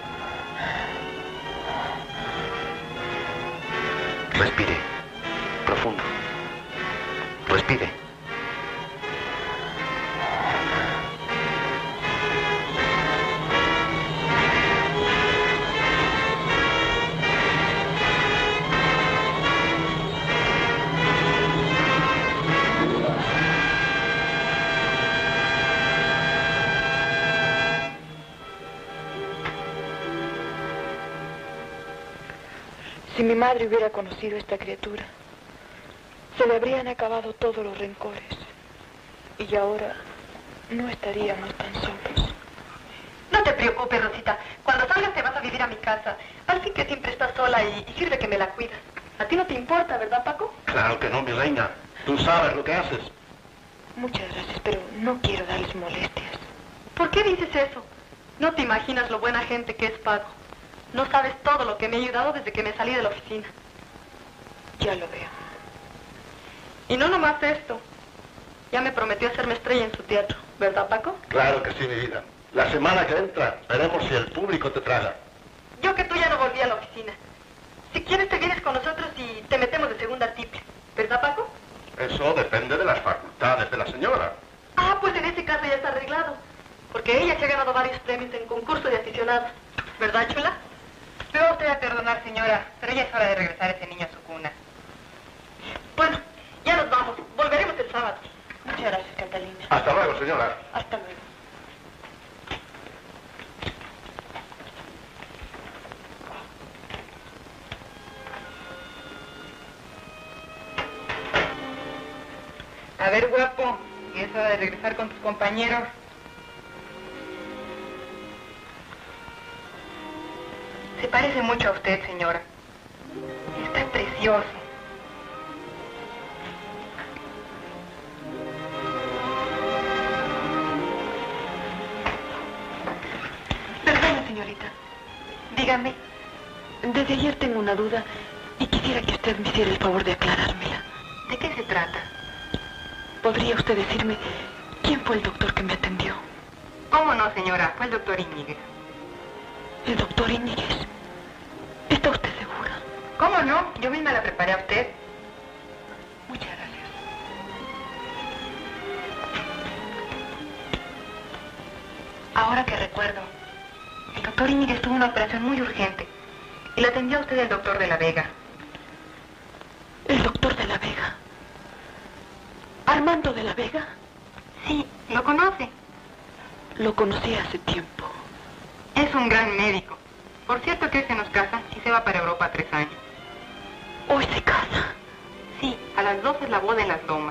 Si mi madre hubiera conocido a esta criatura, se le habrían acabado todos los rencores. Y ahora no estaríamos tan solos. No te preocupes, Rosita. Cuando salgas te vas a vivir a mi casa. Al fin que siempre estás sola y, y sirve que me la cuidas. A ti no te importa, ¿verdad, Paco? Claro que no, mi reina. Tú sabes lo que haces. Muchas gracias, pero no quiero darles molestias. ¿Por qué dices eso? No te imaginas lo buena gente que es Paco. No sabes todo lo que me ha ayudado desde que me salí de la oficina. Ya lo veo. Y no nomás esto. Ya me prometió hacerme estrella en su teatro, ¿verdad, Paco? Claro que sí, mi vida. La semana que entra, veremos si el público te traga. Yo que tú ya no volví a la oficina. Si quieres te vienes con nosotros y te metemos de segunda tiple. ¿Verdad, Paco? Eso depende de las facultades de la señora. Ah, pues en ese caso ya está arreglado. Porque ella se ha ganado varios premios en concurso de aficionados. ¿Verdad, chula? Me va usted a perdonar, señora, pero ya es hora de regresar ese niño a su cuna. Bueno, ya nos vamos. Volveremos el sábado. Muchas gracias, Catalina. Hasta luego, señora. Hasta luego. A ver, guapo, que es hora de regresar con tus compañeros. Se parece mucho a usted, señora. Está precioso. Perdone, señorita. Dígame. Desde ayer tengo una duda y quisiera que usted me hiciera el favor de aclarármela. ¿De qué se trata? ¿Podría usted decirme quién fue el doctor que me atendió? ¿Cómo no, señora? Fue el doctor Íñiguez. ¿El doctor Íñiguez? ¿Está usted segura? ¿Cómo no? Yo misma la preparé a usted. Muchas gracias. Ahora que recuerdo, el doctor Íñiguez tuvo una operación muy urgente y la atendió a usted el doctor de la Vega. ¿El doctor de la Vega? ¿Armando de la Vega? Sí, ¿lo conoce? Lo conocí hace tiempo. Es un gran médico. Por cierto que hoy se nos casa y se va para Europa tres años. ¿Hoy se casa? Sí, a las doce es la boda en las Lomas.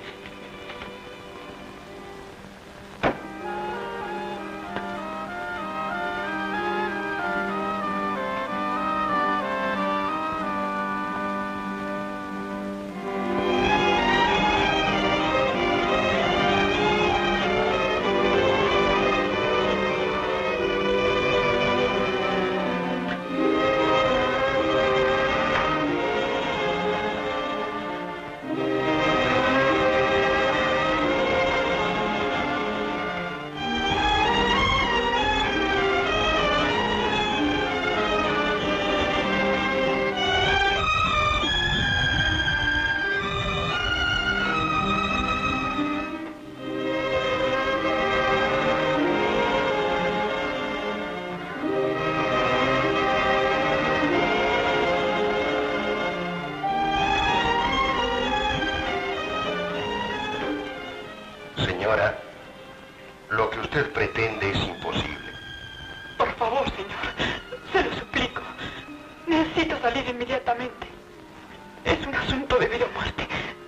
Señora, lo que usted pretende es imposible. Por favor, señor. Se lo suplico. Necesito salir inmediatamente. Es un asunto de vida o muerte.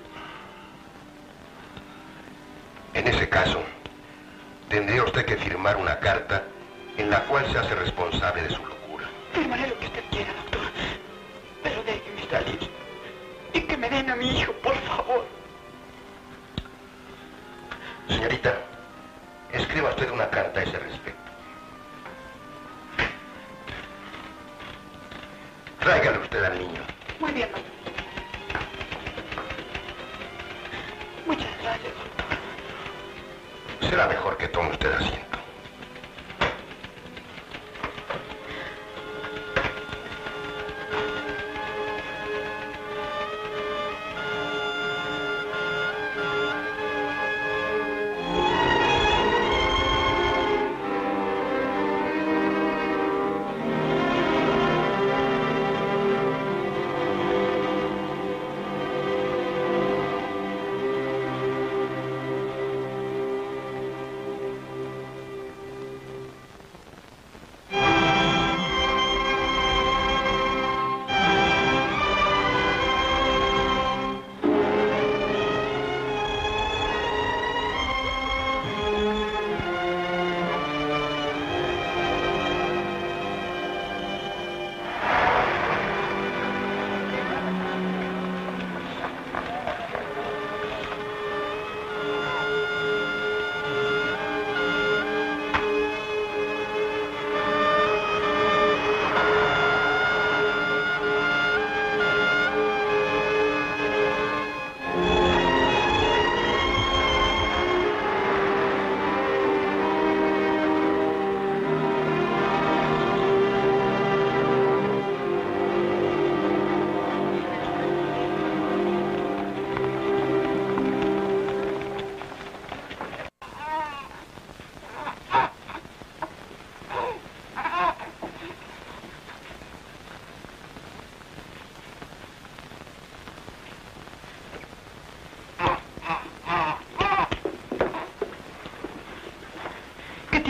En ese caso, tendría usted que firmar una carta en la cual se hace responsable de su locura. Firmaré lo que usted quiera, doctor. Pero déjeme salir. Y que me den a mi hijo, por favor. Señorita, escriba usted una carta a ese respecto. Tráigale usted al niño. Muy bien, doctor. Muchas gracias, doctor. Será mejor que tome usted asiento.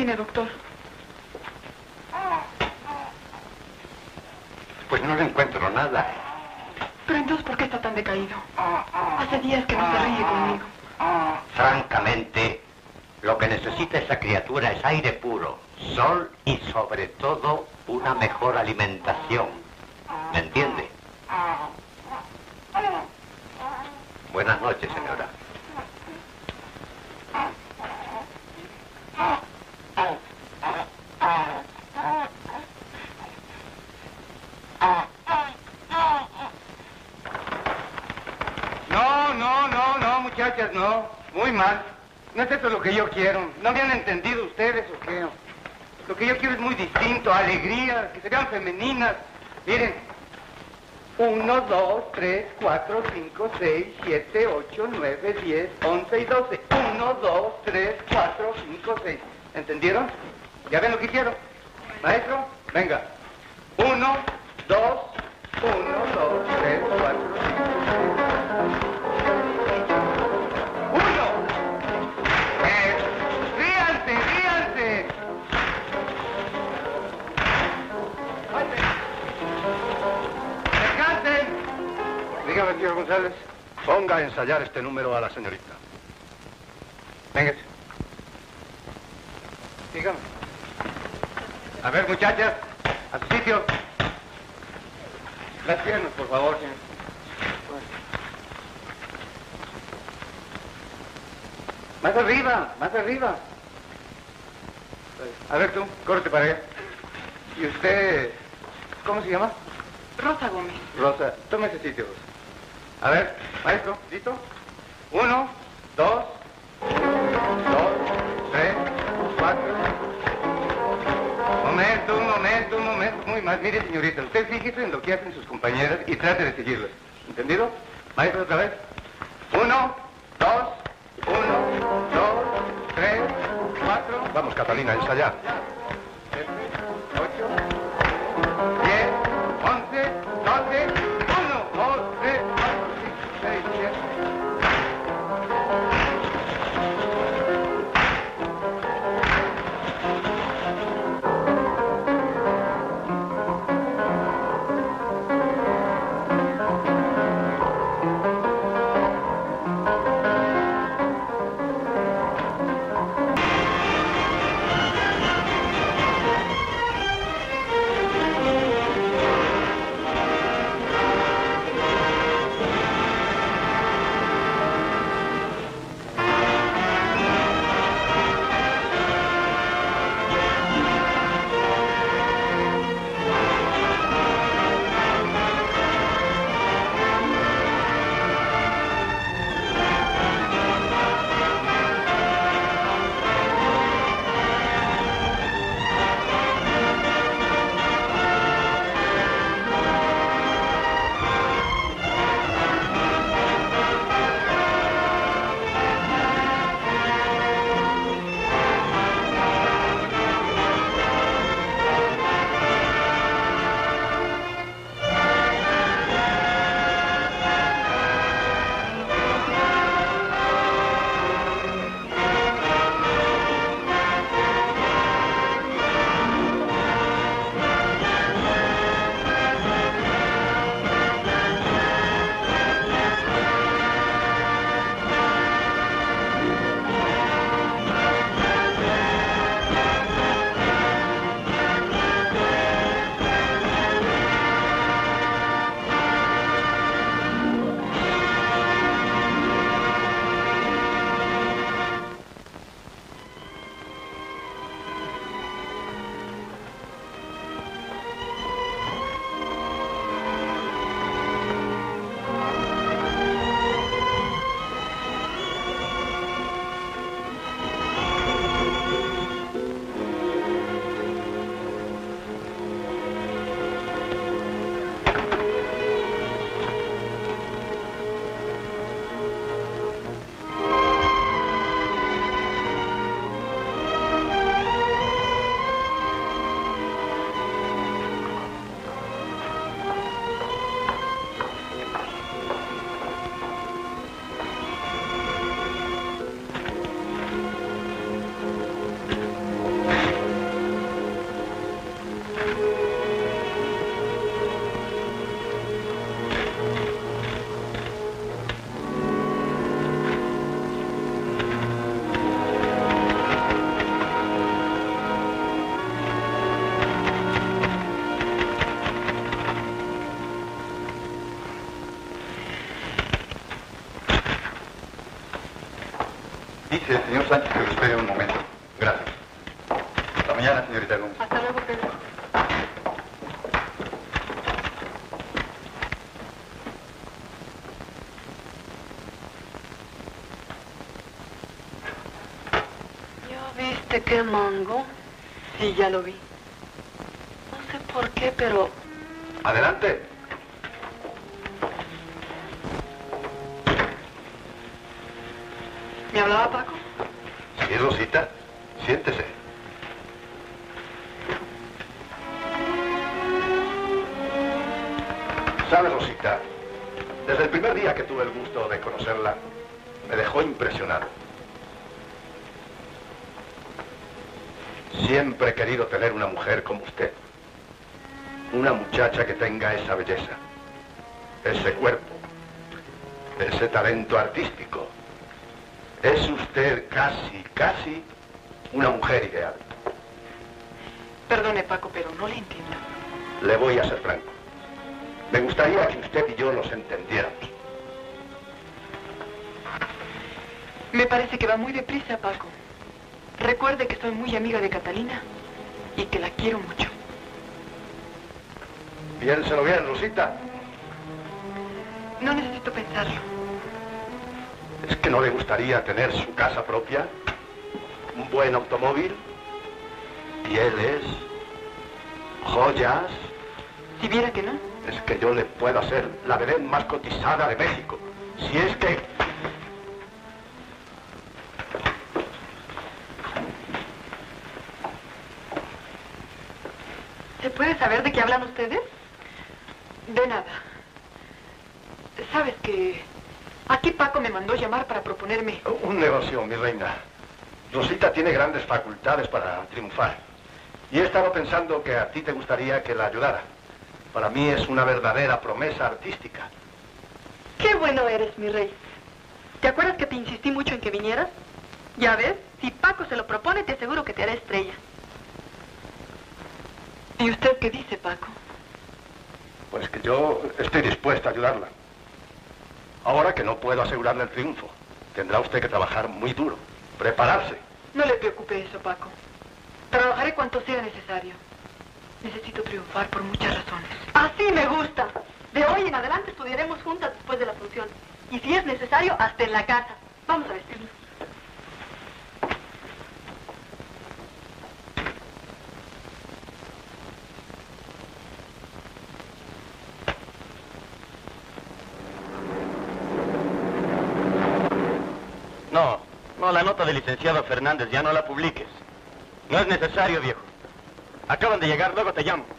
tiene, doctor? Pues no le encuentro nada. Pero entonces, ¿por qué está tan decaído? Hace días que no se ríe conmigo. Francamente, lo que necesita esa criatura es aire puro, sol y sobre todo una mejor alimentación. ¿Me entiende? Buenas noches, señora. No, no, no, no, muchachas, no. Muy mal. No es eso lo que yo quiero. ¿No me han entendido ustedes o qué? Lo que yo quiero es muy distinto. Alegría, que se vean femeninas. Miren. Uno, dos, tres, cuatro, cinco, seis, siete, ocho, nueve, diez, once y doce. Uno, dos, tres, cuatro, cinco, seis. ¿Entendieron? ¿Ya ven lo que quiero? Maestro, venga. Uno, dos, uno, dos, tres, cuatro, cinco, seis. ¡Uno! Eh, ríanse, ríanse. ¡Descansen! Dígame, señor González. Ponga a ensayar este número a la señorita. Véngase. Dígame. A ver, muchachas, a su sitio. Las piernas, por favor, señor. Más arriba, más arriba. A ver tú, córrete para allá. ¿Y usted, cómo se llama? Rosa Gómez. Rosa, tome ese sitio, Rosa. A ver, maestro, ¿listo? Uno, dos, dos, tres, cuatro. Momento, un momento, un momento. Muy mal. Mire, señorita, usted fíjese en lo que hacen sus compañeras y trate de seguirlas. ¿Entendido? Maestro, otra vez. Uno, dos, uno, dos, tres, cuatro. Vamos, Catalina, a ensayar. Ocho, diez, once, doce, uno, dos, tres, cuatro, cinco, seis, siete. Dice el señor Sánchez que lo espere un momento. Gracias. Hasta mañana, señorita Gómez. Hasta luego, Pedro. ¿Ya viste qué mango? Sí, ya lo vi. No sé por qué, pero... Adelante. ¿Me hablaba Paco? Sí, Rosita. Siéntese. ¿Sabe, Rosita? Desde el primer día que tuve el gusto de conocerla, me dejó impresionado. Siempre he querido tener una mujer como usted. Una muchacha que tenga esa belleza, ese cuerpo, ese talento artístico. Es usted casi, casi una mujer ideal. Perdone, Paco, pero no le entiendo. Le voy a ser franco. Me gustaría que usted y yo nos entendiéramos. Me parece que va muy deprisa, Paco. Recuerde que soy muy amiga de Catalina y que la quiero mucho. Piénselo bien, Rosita. No necesito pensarlo. ¿Es que no le gustaría tener su casa propia? ¿Un buen automóvil? ¿Pieles? ¿Joyas? Si viera que no. Es que yo le puedo hacer la vedette más cotizada de México. Si es que... ¿Se puede saber de qué hablan ustedes? De nada. ¿Sabes que aquí Paco me mandó llamar para proponerme? Un negocio, mi reina. Rosita tiene grandes facultades para triunfar. Y he estado pensando que a ti te gustaría que la ayudara. Para mí es una verdadera promesa artística. ¡Qué bueno eres, mi rey! ¿Te acuerdas que te insistí mucho en que vinieras? Ya ves, si Paco se lo propone, te aseguro que te hará estrella. ¿Y usted qué dice, Paco? Pues que yo estoy dispuesto a ayudarla. Ahora que no puedo asegurarle el triunfo, tendrá usted que trabajar muy duro, prepararse. No le preocupe eso, Paco. Trabajaré cuanto sea necesario. Necesito triunfar por muchas razones. ¡Así me gusta! De hoy en adelante estudiaremos juntas después de la función. Y si es necesario, hasta en la casa. Vamos a vestirnos. No, no, la nota del licenciado Fernández ya no la publiques. No es necesario, viejo. Acaban de llegar, luego te llamo.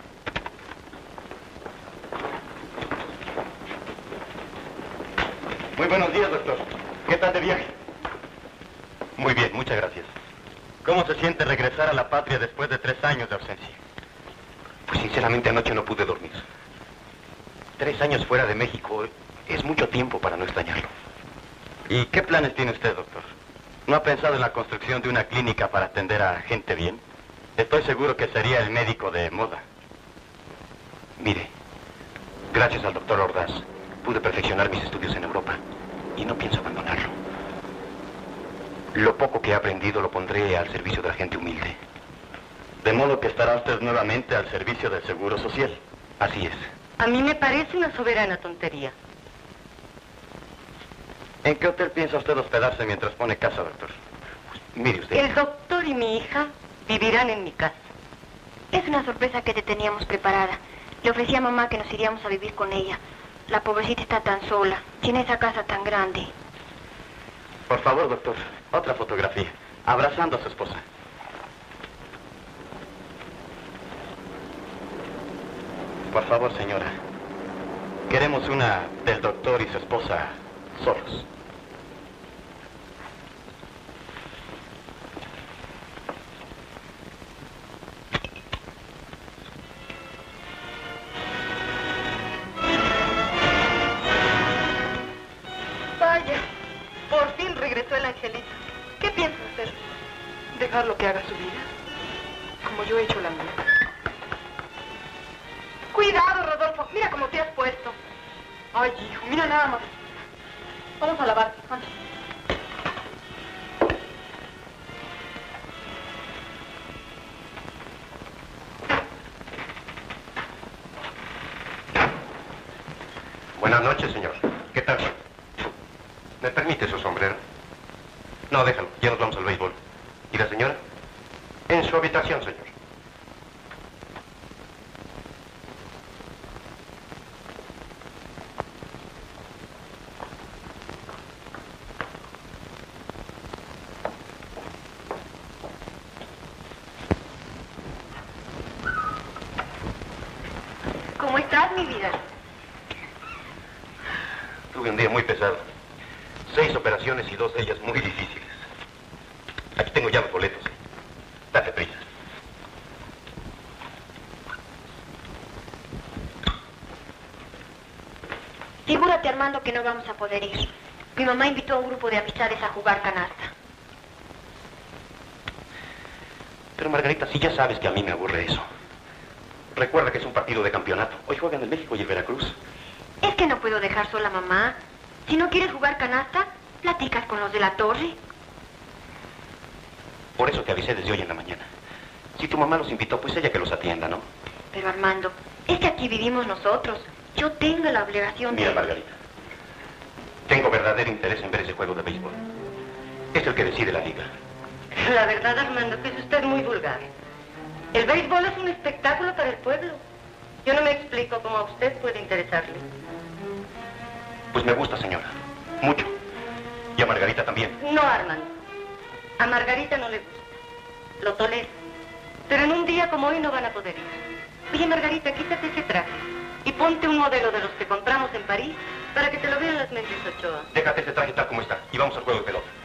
Muy buenos días, doctor. ¿Qué tal de viaje? Muy bien, muchas gracias. ¿Cómo se siente regresar a la patria después de tres años de ausencia? Pues sinceramente anoche no pude dormir. Tres años fuera de México es mucho tiempo para no extrañarlo. ¿Y qué planes tiene usted, doctor? ¿No ha pensado en la construcción de una clínica para atender a gente bien? Estoy seguro que sería el médico de moda. Mire, gracias al doctor Ordaz, pude perfeccionar mis estudios en Europa y no pienso abandonarlo. Lo poco que he aprendido lo pondré al servicio de la gente humilde. De modo que estará usted nuevamente al servicio del Seguro Social. Así es. A mí me parece una soberana tontería. ¿En qué hotel piensa usted hospedarse mientras pone casa, doctor? Mire usted. El doctor y mi hija vivirán en mi casa. Es una sorpresa que te teníamos preparada. Le ofrecí a mamá que nos iríamos a vivir con ella. La pobrecita está tan sola, tiene esa casa tan grande. Por favor, doctor, otra fotografía. Abrazando a su esposa. Por favor, señora. Queremos una del doctor y su esposa solos. Vaya, por fin regresó el angelito. ¿Qué piensa hacer? Dejarlo que haga su vida, como yo he hecho la mía. Cuidado, Rodolfo, mira cómo te has puesto. Ay, hijo, mira nada más. Vamos a lavar, anda. Buenas noches, señor. ¿Qué tal? ¿Me permite su sombrero? No, déjalo. Ya nos vamos al béisbol. ¿Y la señora? En su habitación, señor. ¿Cómo estás, mi vida? Tuve un día muy pesado. Seis operaciones y dos de ellas muy difíciles. Aquí tengo ya los boletos. Date prisa. Figúrate, Armando, que no vamos a poder ir. Mi mamá invitó a un grupo de amistades a jugar canasta. Pero Margarita, si ya sabes que a mí me aburre eso. Recuerda que es un partido de campeonato. Hoy juegan el México y el Veracruz. Es que no puedo dejar sola a mamá. Si no quieres jugar canasta, platicas con los de la torre. Por eso te avisé desde hoy en la mañana. Si tu mamá los invitó, pues ella que los atienda, ¿no? Pero Armando, es que aquí vivimos nosotros. Yo tengo la obligación de... Mira, Margarita. Tengo verdadero interés en ver ese juego de béisbol. Es el que decide la liga. La verdad, Armando, que es usted muy vulgar. El béisbol es un espectáculo para el pueblo. Yo no me explico cómo a usted puede interesarle. Pues me gusta, señora. Mucho. Y a Margarita también. No, Armando. A Margarita no le gusta. Lo tolera. Pero en un día como hoy no van a poder ir. Oye, Margarita, quítate ese traje y ponte un modelo de los que compramos en París para que te lo vean las Méndez Ochoa. Déjate ese traje tal como está y vamos al juego de pelota.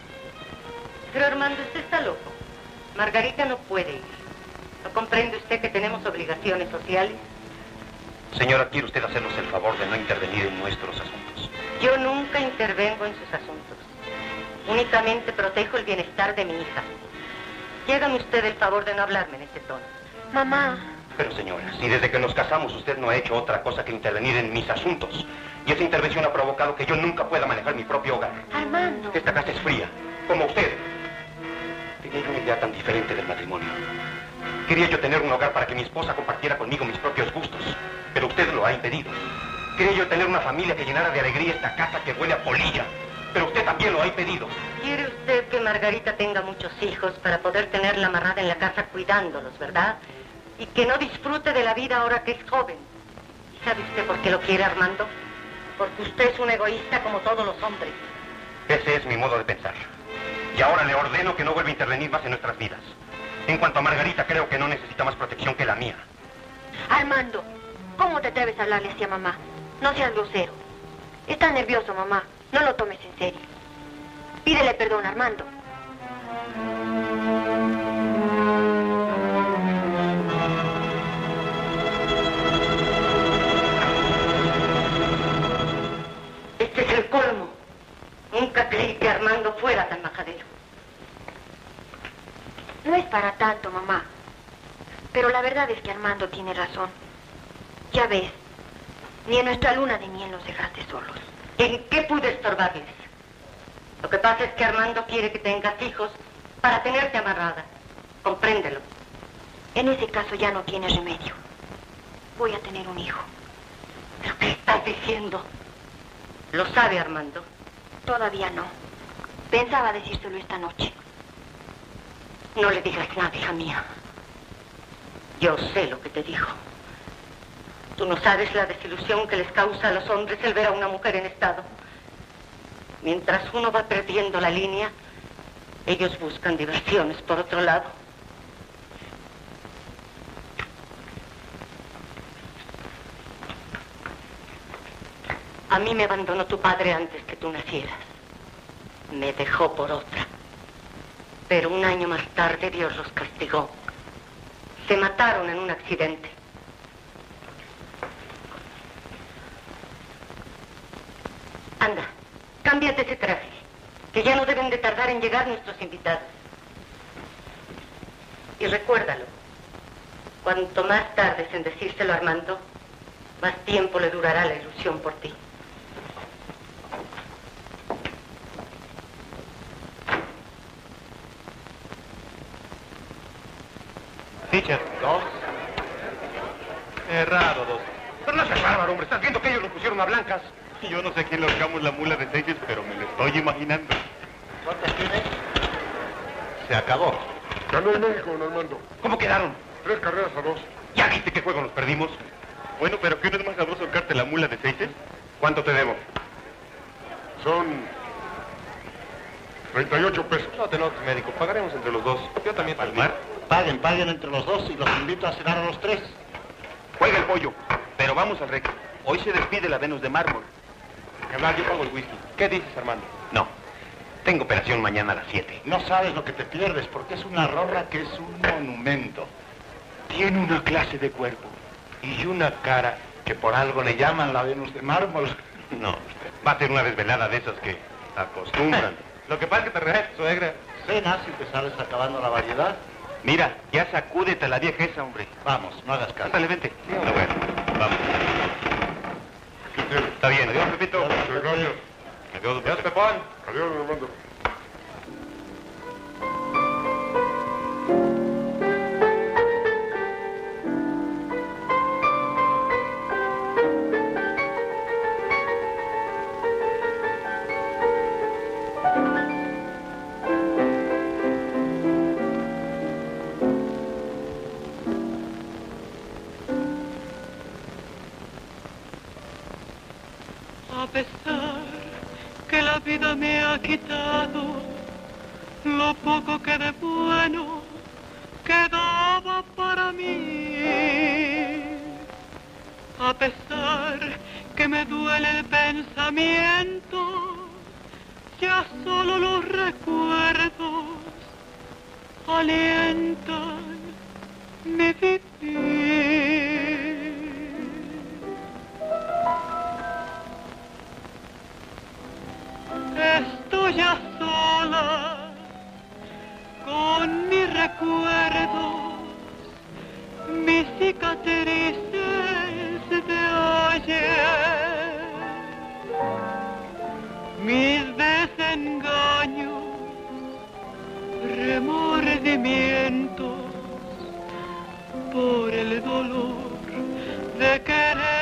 Pero Armando, usted está loco. Margarita no puede ir. ¿No comprende usted que tenemos obligaciones sociales? Señora, ¿quiere usted hacernos el favor de no intervenir en nuestros asuntos? Yo nunca intervengo en sus asuntos. Únicamente protejo el bienestar de mi hija. Y hágame usted el favor de no hablarme en ese tono. Mamá. Pero señora, si desde que nos casamos usted no ha hecho otra cosa que intervenir en mis asuntos, y esa intervención ha provocado que yo nunca pueda manejar mi propio hogar. Armando. Esta casa es fría, como usted. Tenía yo una idea tan diferente del matrimonio. Quería yo tener un hogar para que mi esposa compartiera conmigo mis propios gustos, pero usted lo ha impedido. Quería yo tener una familia que llenara de alegría esta casa que huele a polilla, pero usted también lo ha impedido. Quiere usted que Margarita tenga muchos hijos para poder tenerla amarrada en la casa cuidándolos, ¿verdad? Y que no disfrute de la vida ahora que es joven. ¿Y sabe usted por qué lo quiere, Armando? Porque usted es un egoísta como todos los hombres. Ese es mi modo de pensar. Y ahora le ordeno que no vuelva a intervenir más en nuestras vidas. En cuanto a Margarita, creo que no necesita más protección que la mía. Armando, ¿cómo te atreves a hablarle así a mamá? No seas grosero. Está nervioso, mamá. No lo tomes en serio. Pídele perdón, Armando. Este es el colmo. Nunca creí que Armando fuera tan majadero. No es para tanto, mamá. Pero la verdad es que Armando tiene razón. Ya ves, ni en nuestra luna de miel nos dejaste solos. ¿En qué pude estorbarles? Lo que pasa es que Armando quiere que tengas hijos para tenerte amarrada. Compréndelo. En ese caso ya no tienes remedio. Voy a tener un hijo. ¿Pero qué estás diciendo? ¿Lo sabe Armando? Todavía no. Pensaba decírselo esta noche. No le digas nada, hija mía. Yo sé lo que te dijo. Tú no sabes la desilusión que les causa a los hombres el ver a una mujer en estado. Mientras uno va perdiendo la línea, ellos buscan diversiones por otro lado. A mí me abandonó tu padre antes que tú nacieras. Me dejó por otra. Pero un año más tarde Dios los castigó. Se mataron en un accidente. Anda, cámbiate ese traje, que ya no deben de tardar en llegar nuestros invitados. Y recuérdalo, cuanto más tardes en decírselo a Armando, más tiempo le durará la ilusión por ti. Pitcher, dos. Errado, dos. Pero no se para bárbaro, hombre. ¿Estás viendo que ellos lo pusieron a blancas? Yo no sé quién logramos la mula de Seises, pero me lo estoy imaginando. ¿Cuántas tiene? Se acabó. Ganó el México, don Armando. ¿Cómo quedaron? Tres carreras a dos. ¿Ya viste qué juego nos perdimos? Bueno, pero ¿qué no es más sabroso ahorcarte la mula de Seises? ¿Cuánto te debo? Son treinta y ocho pesos. No te enojes, médico. Pagaremos entre los dos. Yo también. ¿Palmar? Paguen, paguen entre los dos y los invito a cenar a los tres. Juega el pollo, pero vamos al recto. Hoy se despide la Venus de mármol. Hablar, yo pago el whisky. ¿Qué dices, Armando? No. Tengo operación mañana a las siete. No sabes lo que te pierdes, porque es una rorra que es un monumento. Tiene una clase de cuerpo y una cara Que por algo le llaman la Venus de mármol. No, va a ser una desvelada de esas que acostumbran. Lo que pasa es que te regaña tu suegra. Cena si te sales acabando la variedad. Mira, ya sacúdete a la vieja esa, hombre. Vamos, no hagas caso. Ándale, vente. Sí, hombre. Bueno, vamos. ¿Qué tiene? Está bien. Adiós, Pepito. Muchas gracias. Adiós, Adiós, Pepón. Adiós, don Armando. A pesar que la vida me ha quitado lo poco que de bueno quedaba para mí, a pesar que me duele el pensamiento, ya solo los recuerdos alientan mi vivir. Estoy ya sola con mis recuerdos, mis cicatrices de ayer, mis desengaños, remordimientos por el dolor de querer.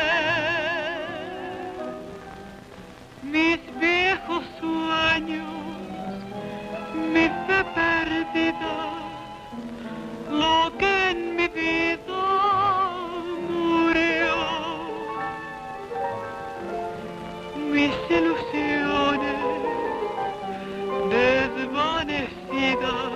Mis viejos sueños, mi fe perdida, lo que en mi vida murió. Mis ilusiones desvanecidas,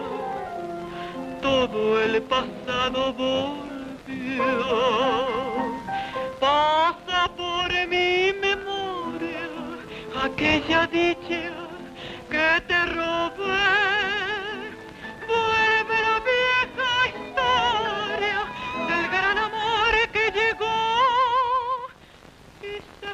todo el pasado volvió. Pasa por mi memoria aquella dicha que te robé, vuelve la vieja historia del gran amor que llegó y se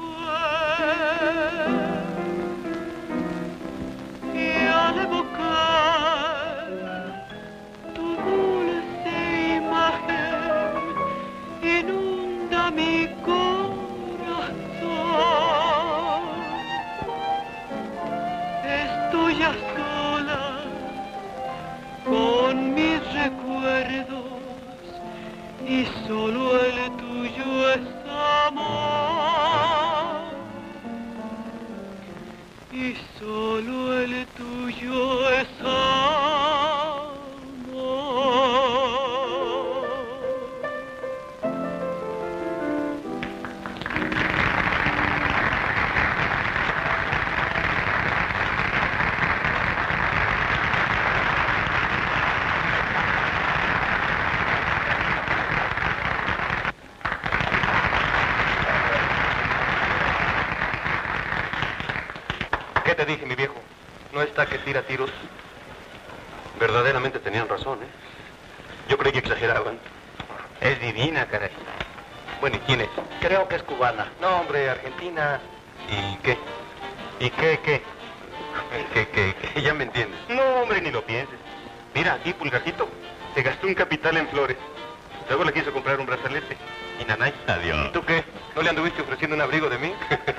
fue. Y al evocar tu dulce imagen, inunda mi corazón. Estoy ya sola con mis recuerdos y solo el tuyo es amor. Y solo el tuyo es amor. ¿Qué te dije, mi viejo? No está que tira tiros. Verdaderamente tenían razón, ¿eh? Yo creí que exageraban. Es divina, caray. Bueno, ¿y quién es? Creo que es cubana. No, hombre, Argentina. ¿Y qué? ¿Y qué, qué? ¿Qué, qué, qué? Ya me entiendes. No, hombre, ni lo pienses. Mira, aquí, Pulgarcito, se gastó un capital en flores. Luego le quiso comprar un brazalete. ¿Y Nanay? Adiós. ¿Y tú qué? ¿No le anduviste ofreciendo un abrigo de mí?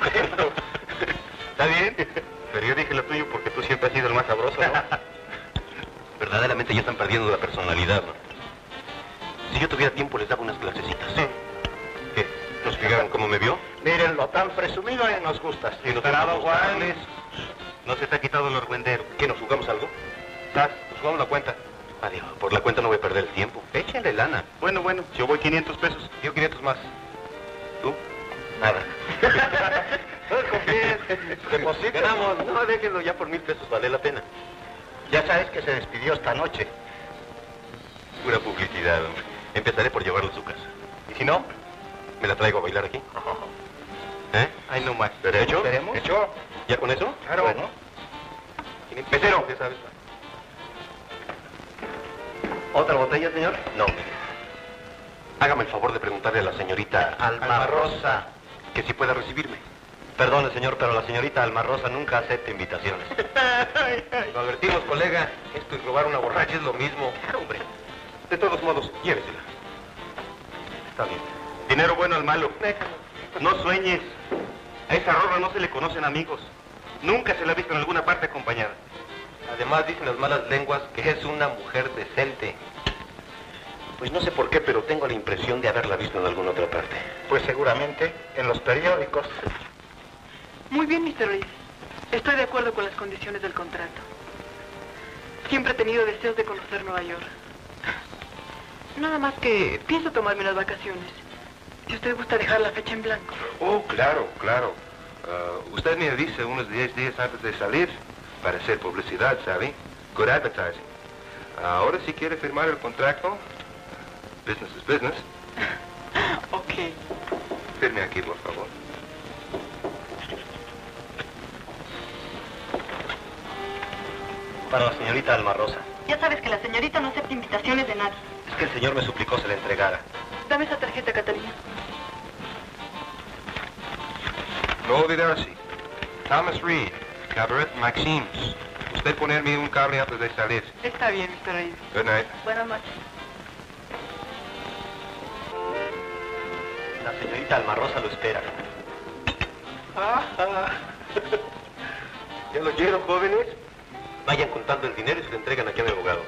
¿Está bien? Pero yo dije lo tuyo porque tú siempre has sido el más sabroso, ¿no? Verdaderamente ya están perdiendo la personalidad, ¿no? Si yo tuviera tiempo les daba unas clasecitas. ¿Qué? ¿Nos explicaron cómo me vio? Miren, lo tan presumido y nos gusta. Y nos Esperado, gusta Juan. gustarles. No se te ha quitado el orgüendero. ¿Qué, nos jugamos algo? ¿Estás? Nos jugamos la cuenta. Adiós, por la cuenta no voy a perder el tiempo. Échenle lana. Bueno, bueno, yo voy quinientos pesos. Yo quinientos más. ¿Tú? Nada. No confíes. Depositen. Ganamos. No, déjenlo ya por mil pesos, vale la pena. Ya sabes que se despidió esta noche. Pura publicidad, hombre. Empezaré por llevarlo a su casa. Y si no, me la traigo a bailar aquí. ¿Eh? Ay, no más. ¿Hecho? ¿Esperemos? ¿Hecho? ¿Ya con eso? Claro. Bueno. Mesero, ya sabes. ¿Otra botella, señor? No. Hágame el favor de preguntarle a la señorita Alma Rosa. que si puede recibirme. Perdone, señor, pero la señorita Alma Rosa nunca acepta invitaciones. Lo advertimos, colega. Esto y robar una borracha es lo mismo. Claro, hombre. De todos modos, llévesela. Está bien. Dinero bueno al malo. No sueñes. A esa rorra no se le conocen amigos. Nunca se la ha visto en alguna parte acompañada. Además, dicen las malas lenguas que es una mujer decente. Pues no sé por qué, pero tengo la impresión de haberla visto en alguna otra parte. Pues seguramente en los periódicos. Muy bien, mister Reeves. Estoy de acuerdo con las condiciones del contrato. Siempre he tenido deseos de conocer Nueva York. Nada más que pienso tomarme unas vacaciones. Si usted gusta dejar la fecha en blanco. Oh, claro, claro. Uh, usted me dice unos diez días antes de salir para hacer publicidad, ¿sabe? Good advertising. Ahora si quiere firmar el contrato, business is business. Ok. Firme aquí, por favor. Para la señorita Alma Rosa. Ya sabes que la señorita no acepta invitaciones de nadie. Es que el señor me suplicó se la entregara. Dame esa tarjeta, Catalina. No olvidarse. Thomas Reed, Cabaret Maxims. Usted ponerme un cable antes de salir. Está bien, mister Reeves. Good night. Buenas noches. La señorita Alma Rosa lo espera. Ah, ah. ¿Ya lo oyeron, jóvenes? Vayan contando el dinero y se lo entregan aquí a mi abogado.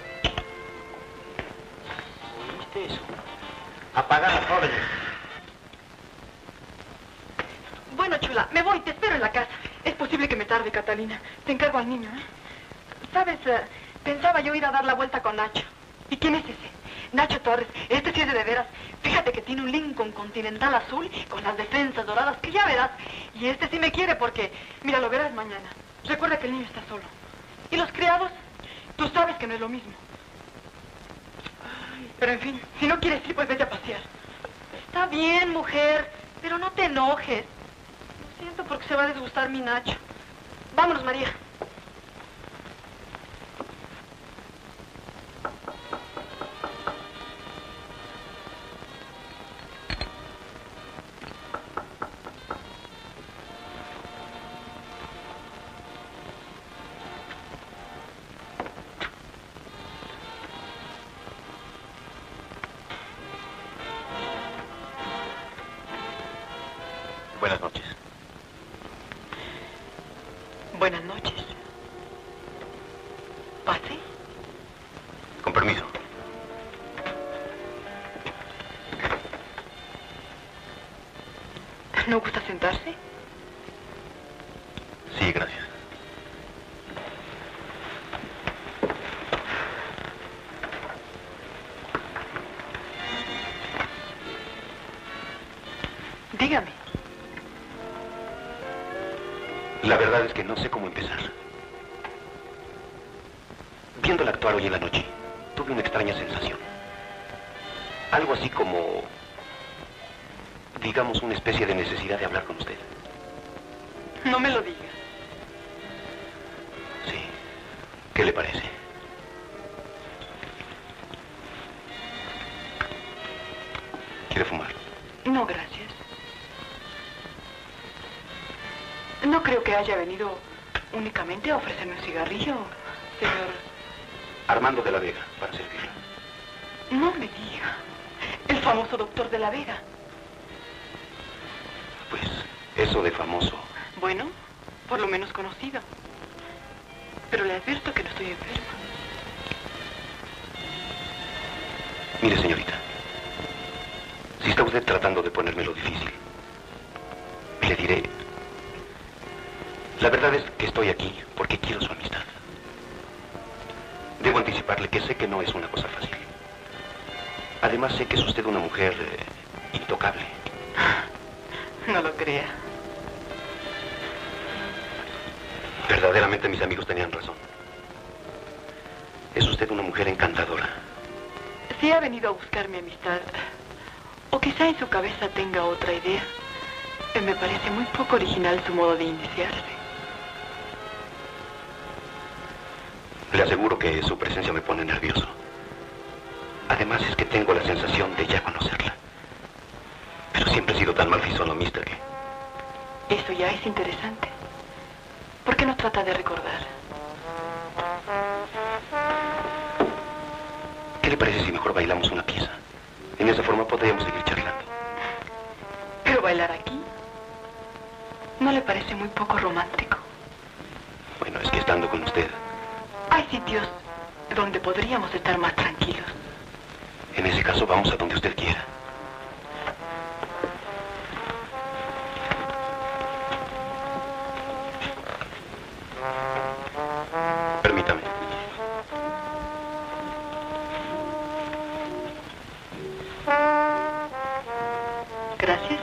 ¿Oíste eso? Apagar, jóvenes. Bueno, chula, me voy, te espero en la casa. Es posible que me tarde, Catalina. Te encargo al niño, ¿eh? Sabes, uh, pensaba yo ir a dar la vuelta con Nacho. ¿Y quién es ese? Nacho Torres. Este sí es de, de veras. Fíjate que tiene un Lincoln Continental azul con las defensas doradas, que ya verás. Y este sí me quiere porque, mira, lo verás mañana. Recuerda que el niño está solo. ¿Y los criados? Tú sabes que no es lo mismo. Ay, pero en fin, si no quieres ir, pues vete a pasear. Está bien, mujer, pero no te enojes. Lo siento porque se va a disgustar mi Nacho. Vámonos, María. Buenas noches. Buenas noches. ¿Pase? Con permiso. ¿No gusta sentarse? Sí, gracias. Dígame. La verdad es que no sé cómo empezar. Viéndola actuar hoy en la noche, tuve una extraña sensación. Algo así como, digamos, una especie de necesidad de hablar con usted. No me lo diga. Sí. ¿Qué le parece? ¿Quiere fumar? No, gracias. No creo que haya venido únicamente a ofrecerme un cigarrillo, señor. Armando de la Vega, para servirle. No me diga. El famoso doctor de la Vega. Pues, eso de famoso. Bueno, por lo menos conocido. Pero le advierto que no estoy enferma. Mire, señorita. Si está usted tratando de ponérmelo difícil, La verdad es que estoy aquí porque quiero su amistad. Debo anticiparle que sé que no es una cosa fácil. Además, sé que es usted una mujer eh, intocable. No lo crea. Verdaderamente mis amigos tenían razón. Es usted una mujer encantadora. Si ha venido a buscar mi amistad, o quizá en su cabeza tenga otra idea, eh, me parece muy poco original su modo de iniciarse. Le aseguro que su presencia me pone nervioso. Además es que tengo la sensación de ya conocerla. Pero siempre he sido tan mal fisonomista que... Eso ya es interesante. ¿Por qué no trata de recordar? ¿Qué le parece si mejor bailamos una pieza? En esa forma podríamos seguir charlando. ¿Pero bailar aquí? ¿No le parece muy poco romántico? Bueno, es que estando con usted... Hay sitios donde podríamos estar más tranquilos. En ese caso vamos a donde usted quiera. Permítame. Gracias.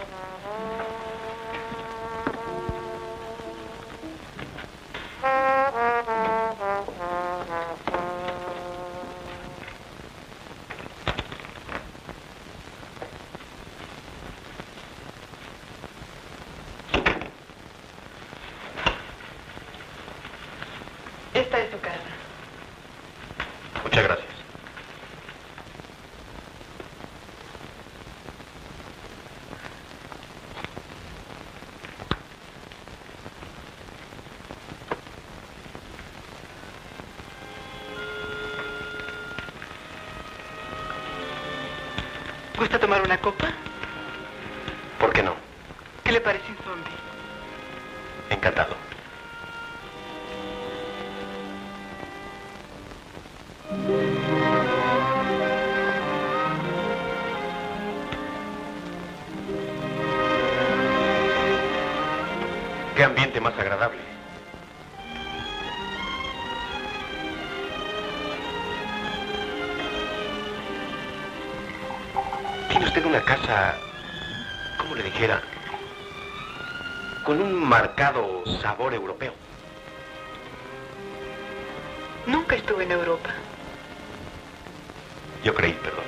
Esta es su casa. Muchas gracias. ¿Gusta tomar una copa? ¿Por qué no? ¿Qué le parece un zombie? Encantado. Qué ambiente más agradable. Tiene usted una casa, ¿cómo le dijera? Con un marcado sabor europeo. Nunca estuve en Europa. Yo creí, perdón.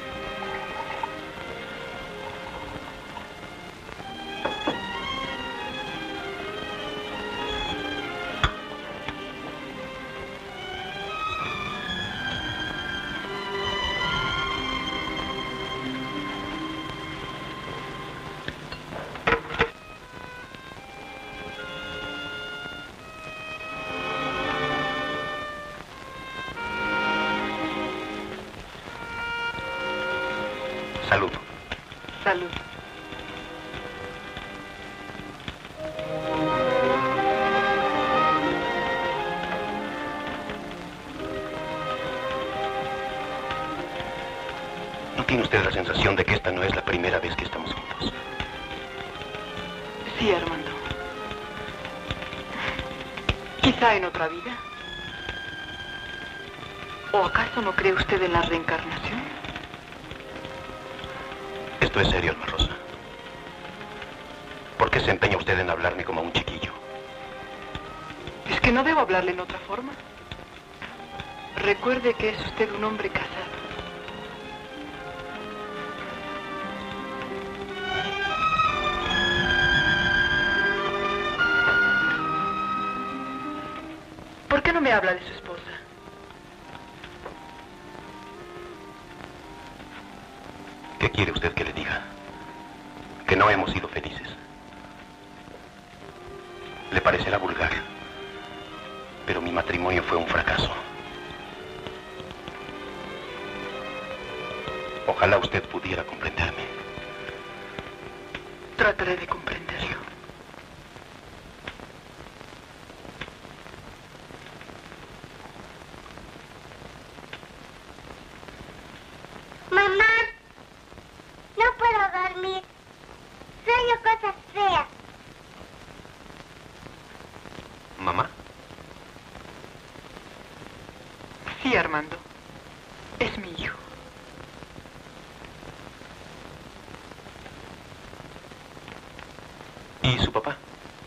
Salud. Salud. ¿No tiene usted la sensación de que esta no es la primera vez que estamos juntos? Sí, Armando. Quizá en otra vida. ¿O acaso no cree usted en la reencarnación? Esto es serio, Alma Rosa. ¿Por qué se empeña usted en hablarme como a un chiquillo? Es que no debo hablarle en otra forma. Recuerde que es usted un hombre casado. ¿Por qué no me habla de su esposa? ¿Qué quiere usted que le diga? Que no hemos sido felices. Le parecerá vulgar, pero mi matrimonio fue un fracaso. Ojalá usted pudiera comprenderme. Trataré de comprenderlo. Mamá, no puedo dormir. Sueño cosas feas. Sí, Armando. Es mi hijo. ¿Y su papá?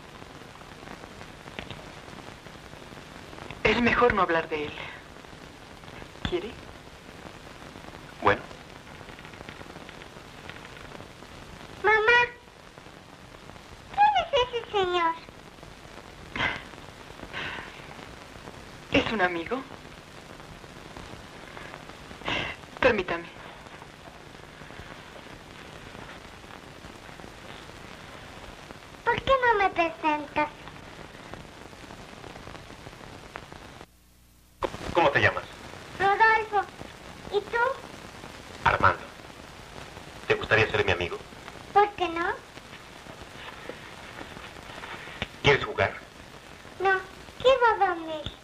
Es mejor no hablar de él. ¿Quiere? Bueno. Mamá, ¿quién es ese señor? ¿Es un amigo? Permítame. ¿Por qué no me presentas? ¿Cómo te llamas? Rodolfo. ¿Y tú? Armando. ¿Te gustaría ser mi amigo? ¿Por qué no? ¿Quieres jugar? No, quiero dormir.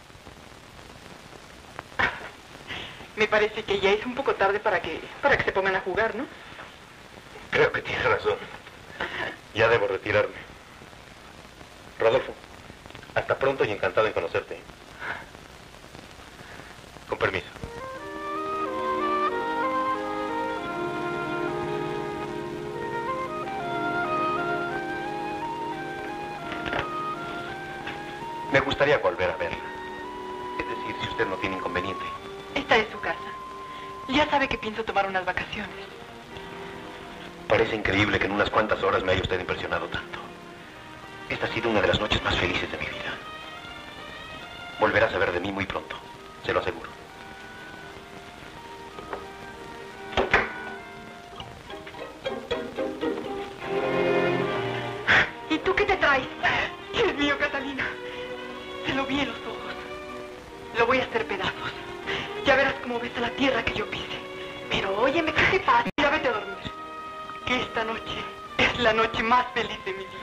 Me parece que ya es un poco tarde para que, para que se pongan a jugar, ¿no? Creo que tienes razón. Ya debo retirarme. Rodolfo, hasta pronto y encantado en conocerte. Con permiso. Me gustaría volver a verla. Es decir, si usted no tiene inconveniente. Esta es su casa. Ya sabe que pienso tomar unas vacaciones. Parece increíble que en unas cuantas horas me haya usted impresionado tanto. Esta ha sido una de las noches más felices de mi vida. Volverá a saber de mí muy pronto, se lo aseguro. ¿Y tú qué te traes? Dios mío, Catalina. Se lo vi en los ojos. Lo voy a hacer pedazos. Ya verás cómo ves a la tierra que yo pise. Pero óyeme, ¿qué te pasa? Ya vete a dormir. Que esta noche es la noche más feliz de mi vida.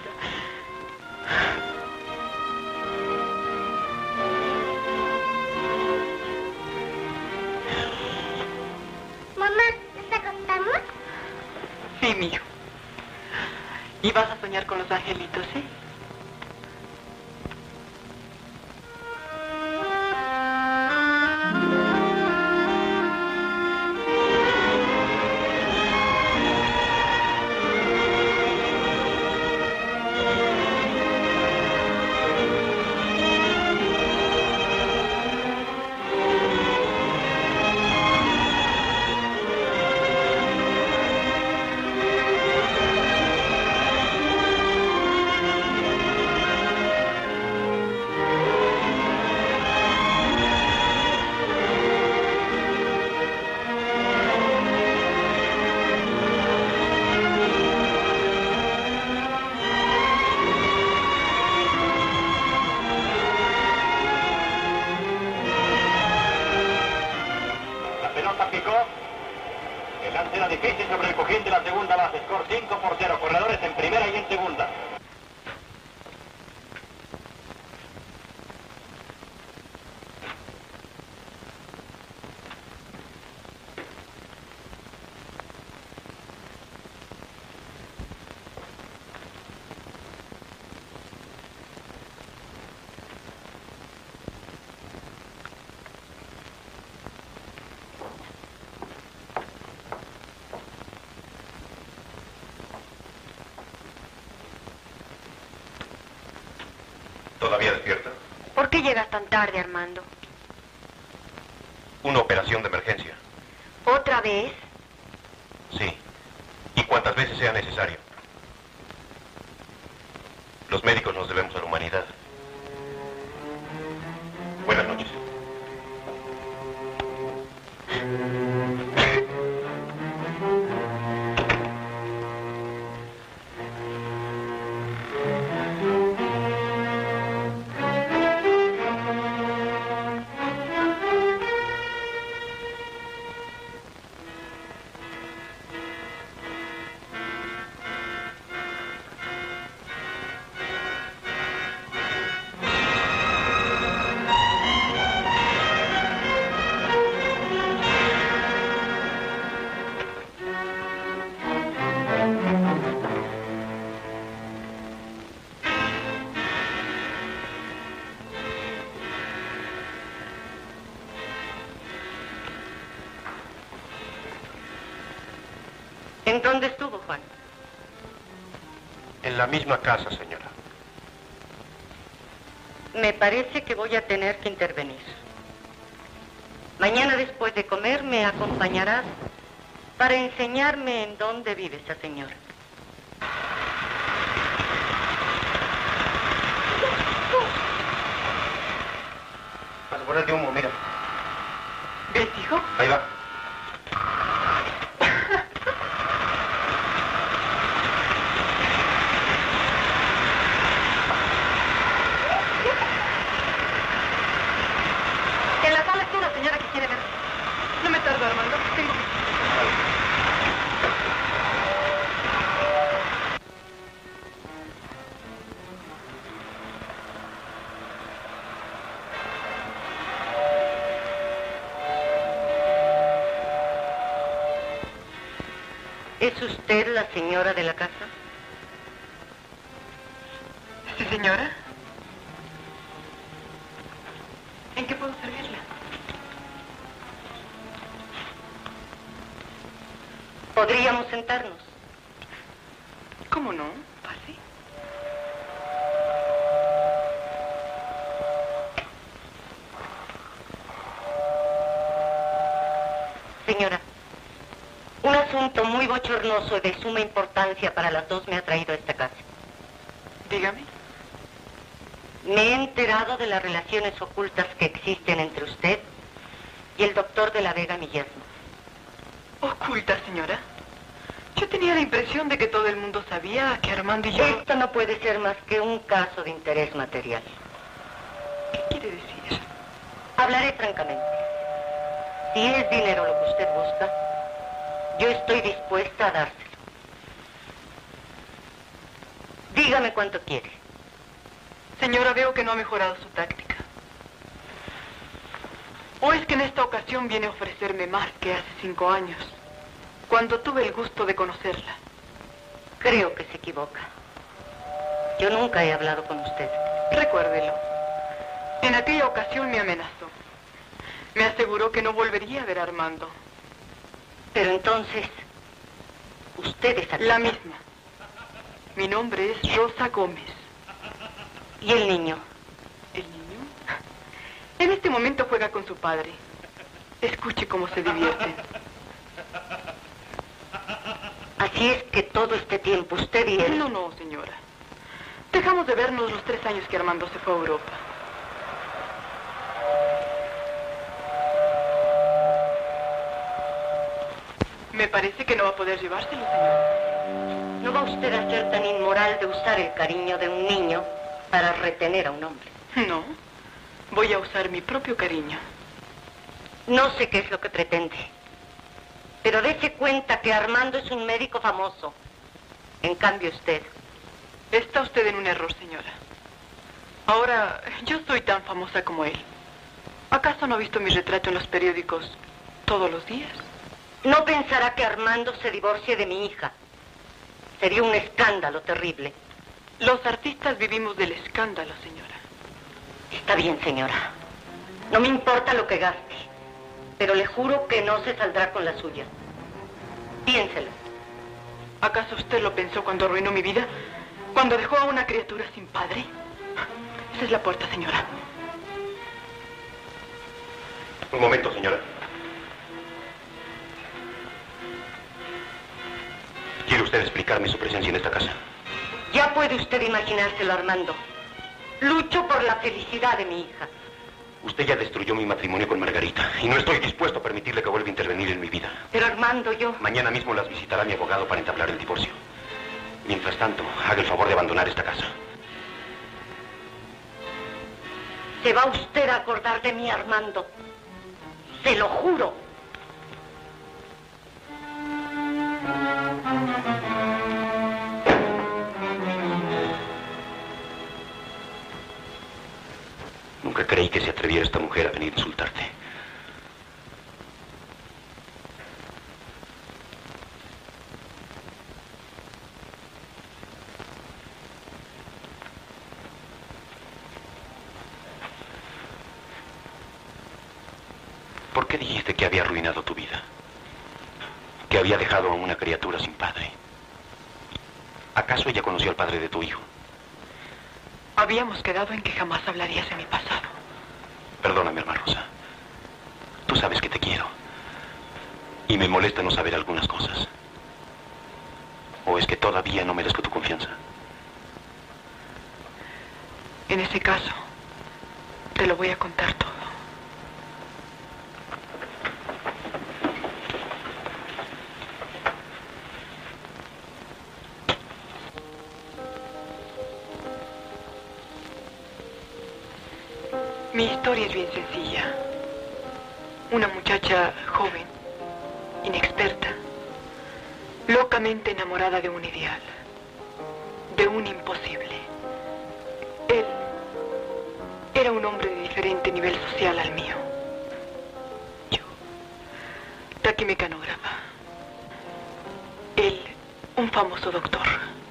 Mamá, ¿nos acostamos? Sí, mío. Y vas a soñar con los angelitos, ¿sí? ¿Todavía despierta? ¿Por qué llegas tan tarde, Armando? Una operación de emergencia. ¿Otra vez? Sí. Y cuantas veces sea necesario. Los médicos nos debemos a la humanidad. Buenas noches. ¿En dónde estuvo, Juan? En la misma casa, señora. Me parece que voy a tener que intervenir. Mañana después de comer me acompañarás para enseñarme en dónde vive esa señora. Las bolas de humo, mira. ¿Ves, hijo? Ahí va. En la sala está una señora que quiere ver. No me tardo, Armando. Tengo que... ¿Es usted la señora de la casa? Sí, señora. ¿En qué puedo servirla? ¿Podríamos sentarnos? ¿Cómo no? Pase. Señora, un asunto muy bochornoso y de suma importancia para las dos me ha traído a esta casa. Dígame. Me he enterado de las relaciones ocultas que existen entre usted y el doctor de la Vega, mi yerno. ¿Oculta, señora? Yo tenía la impresión de que todo el mundo sabía que Armando y yo... Esto no puede ser más que un caso de interés material. ¿Qué quiere decir? Hablaré francamente. Si es dinero lo que usted busca, yo estoy dispuesta a dárselo. Dígame cuánto quiere. Señora, veo que no ha mejorado su táctica. ¿O es que en esta ocasión viene a ofrecerme más que hace cinco años, cuando tuve el gusto de conocerla? Creo que se equivoca. Yo nunca he hablado con usted. Recuérdelo. En aquella ocasión me amenazó. Me aseguró que no volvería a ver a Armando. Pero entonces, usted es la misma. Mi nombre es Rosa Gómez. ¿Y el niño? ¿El niño? En este momento juega con su padre. Escuche cómo se divierte. Así es que todo este tiempo usted y él... No, no, señora. Dejamos de vernos los tres años que Armando se fue a Europa. Me parece que no va a poder llevárselo, señora. ¿No va usted a ser tan inmoral de usar el cariño de un niño para retener a un hombre? No. Voy a usar mi propio cariño. No sé qué es lo que pretende. Pero dése cuenta que Armando es un médico famoso. En cambio usted... Está usted en un error, señora. Ahora, yo soy tan famosa como él. ¿Acaso no ha visto mi retrato en los periódicos todos los días? No pensará que Armando se divorcie de mi hija. Sería un escándalo terrible. Los artistas vivimos del escándalo, señora. Está bien, señora. No me importa lo que gaste. Pero le juro que no se saldrá con la suya. Piénselo. ¿Acaso usted lo pensó cuando arruinó mi vida? ¿Cuando dejó a una criatura sin padre? Esa es la puerta, señora. Un momento, señora. ¿Quiere usted explicarme su presencia en esta casa? Ya puede usted imaginárselo, Armando. Lucho por la felicidad de mi hija. Usted ya destruyó mi matrimonio con Margarita y no estoy dispuesto a permitirle que vuelva a intervenir en mi vida. Pero Armando, yo... Mañana mismo las visitará mi abogado para entablar el divorcio. Mientras tanto, haga el favor de abandonar esta casa. Se va usted a acordar de mí, Armando. Se lo juro. Nunca creí que se atreviera esta mujer a venir a insultarte. ¿Por qué dijiste que había arruinado tu vida? que había dejado a una criatura sin padre. ¿Acaso ella conoció al padre de tu hijo? Habíamos quedado en que jamás hablarías de mi pasado. Perdóname, Alma Rosa. Tú sabes que te quiero. Y me molesta no saber algunas cosas. ¿O es que todavía no merezco tu confianza? En ese caso, te lo voy a contar todo. Mi historia es bien sencilla. Una muchacha joven, inexperta, locamente enamorada de un ideal, de un imposible. Él era un hombre de diferente nivel social al mío. Yo, taquimecanógrafa. Él, un famoso doctor.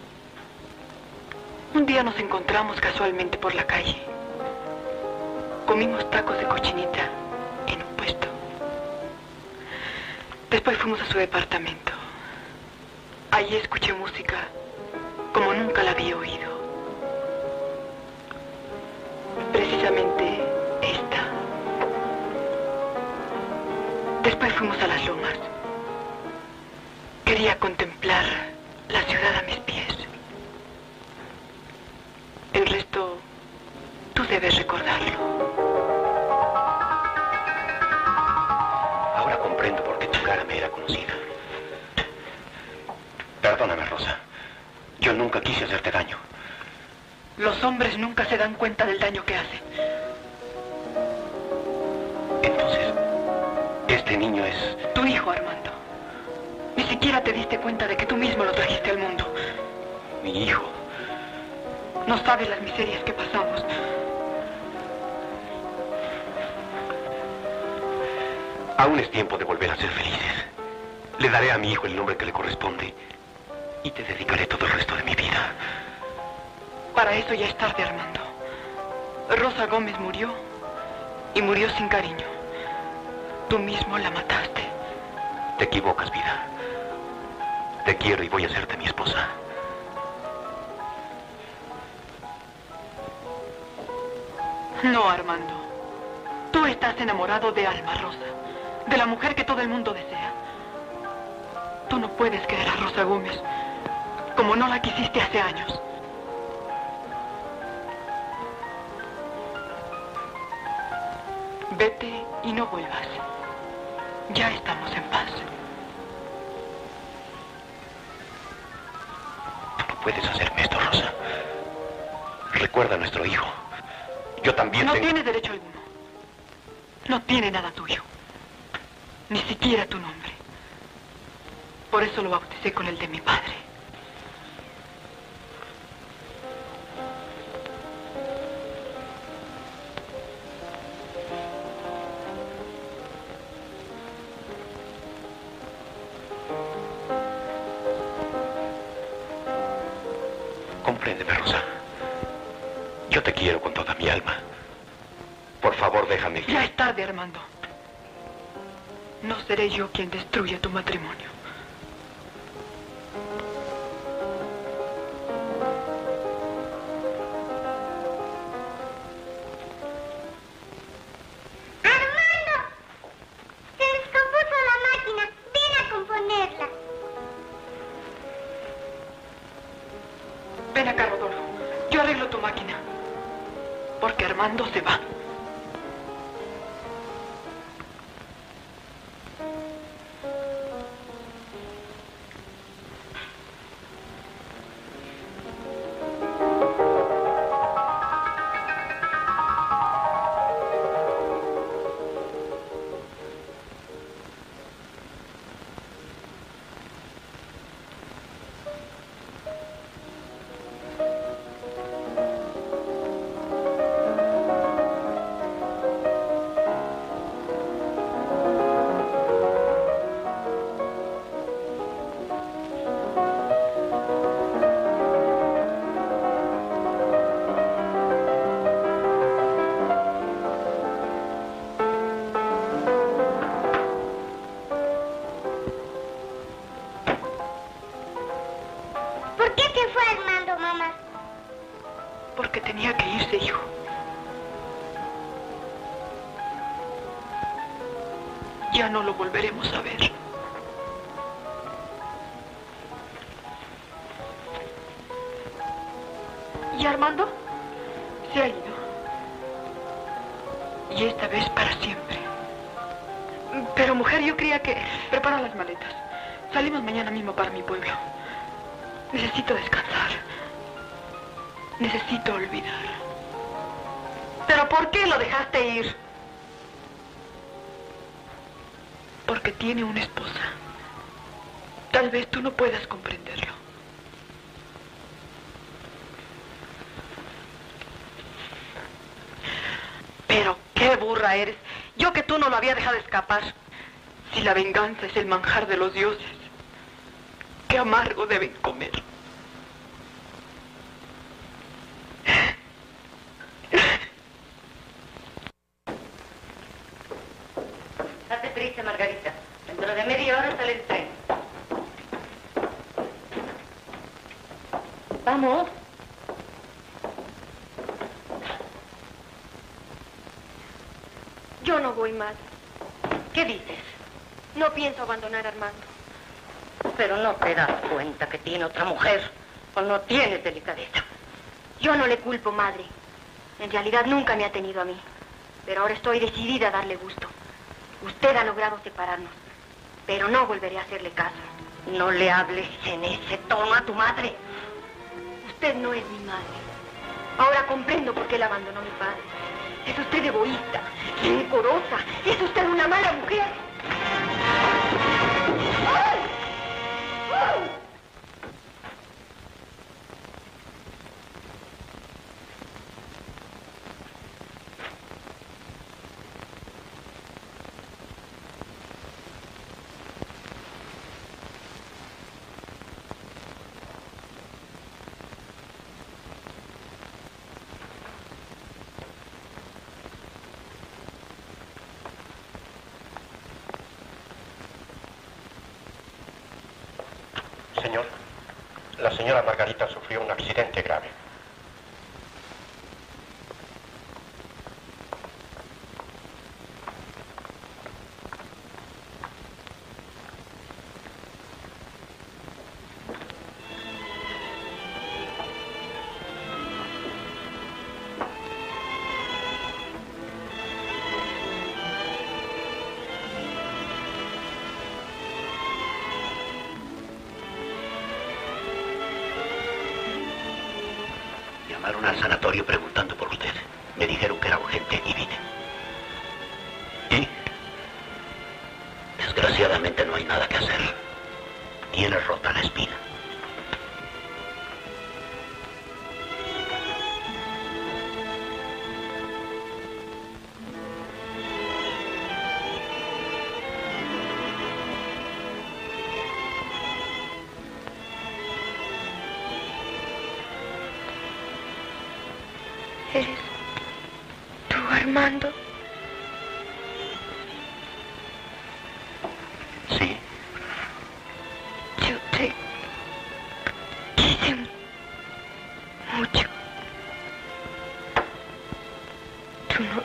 Un día nos encontramos casualmente por la calle. Comimos tacos de cochinita en un puesto. Después fuimos a su departamento. Allí escuché música como nunca la había oído. Precisamente esta. Después fuimos a las lomas. Quería contemplar la ciudad a mis pies. El resto, tú debes recordarlo. Ahora comprendo por qué tu cara me era conocida. Perdóname, Rosa. Yo nunca quise hacerte daño. Los hombres nunca se dan cuenta del daño que hacen. Entonces, este niño es... Tu hijo, Armando. Ni siquiera te diste cuenta de que tú mismo lo trajiste al mundo. Mi hijo. No sabes las miserias que pasamos. Aún es tiempo de volver a ser felices. Le daré a mi hijo el nombre que le corresponde y te dedicaré todo el resto de mi vida. Para eso ya es tarde, Armando. Rosa Gómez murió y murió sin cariño. Tú mismo la mataste. Te equivocas, vida. Te quiero y voy a hacerte mi esposa. No, Armando. Tú estás enamorado de Alma Rosa, de la mujer que todo el mundo desea. Tú no puedes querer a Rosa Gómez como no la quisiste hace años. Vete y no vuelvas. Ya estamos en paz. Tú no puedes hacerme esto, Rosa. Recuerda a nuestro hijo. Yo también No tengo... tienes derecho alguno. No tiene nada tuyo. Ni siquiera tu nombre. Por eso lo bauticé con el de mi padre. Compréndeme, Rosa. Yo te quiero con toda mi alma. Por favor, déjame que... Ya es tarde, Armando. No seré yo quien destruya tu matrimonio. ¡Armando! Se descompuso la máquina. Ven a componerla. Ven acá, Rodolfo. Yo arreglo tu máquina. Porque Armando se va. Porque tenía que irse, hijo. Ya no lo volveremos a ver. ¿Y Armando? Se ha ido. Y esta vez para siempre. Pero, mujer, yo creía que... Prepara las maletas. Salimos mañana mismo para mi pueblo. Necesito descansar. Necesito olvidar. ¿Pero por qué lo dejaste ir? Porque tiene una esposa. Tal vez tú no puedas comprenderlo. Pero qué burra eres. Yo que tú no lo había dejado escapar. Si la venganza es el manjar de los dioses, qué amargo deben comer. Date prisa, Margarita. Dentro de media hora sale el tren. Vamos. Yo no voy más. ¿Qué dices? No pienso abandonar a Armando. Pero no te das cuenta que tiene otra mujer. O no tienes delicadeza. Yo no le culpo, madre. En realidad nunca me ha tenido a mí. Pero ahora estoy decidida a darle gusto. Usted ha logrado separarnos. Pero no volveré a hacerle caso. No le hables en ese tono a tu madre. Usted no es mi madre. Ahora comprendo por qué la abandonó mi padre. Es usted egoísta, rencorosa. Es usted una mala mujer. ¡Ay! ¡Ay! Señor, la señora Margarita sufrió un accidente grave. Llamaron al sanatorio preguntando por usted. Me dijeron que era urgente y vine. ¿Y? Desgraciadamente no hay nada que hacer. Tiene rota la espina. ¿Eres tú, Armando? Sí. Yo te quise mucho. Tú no...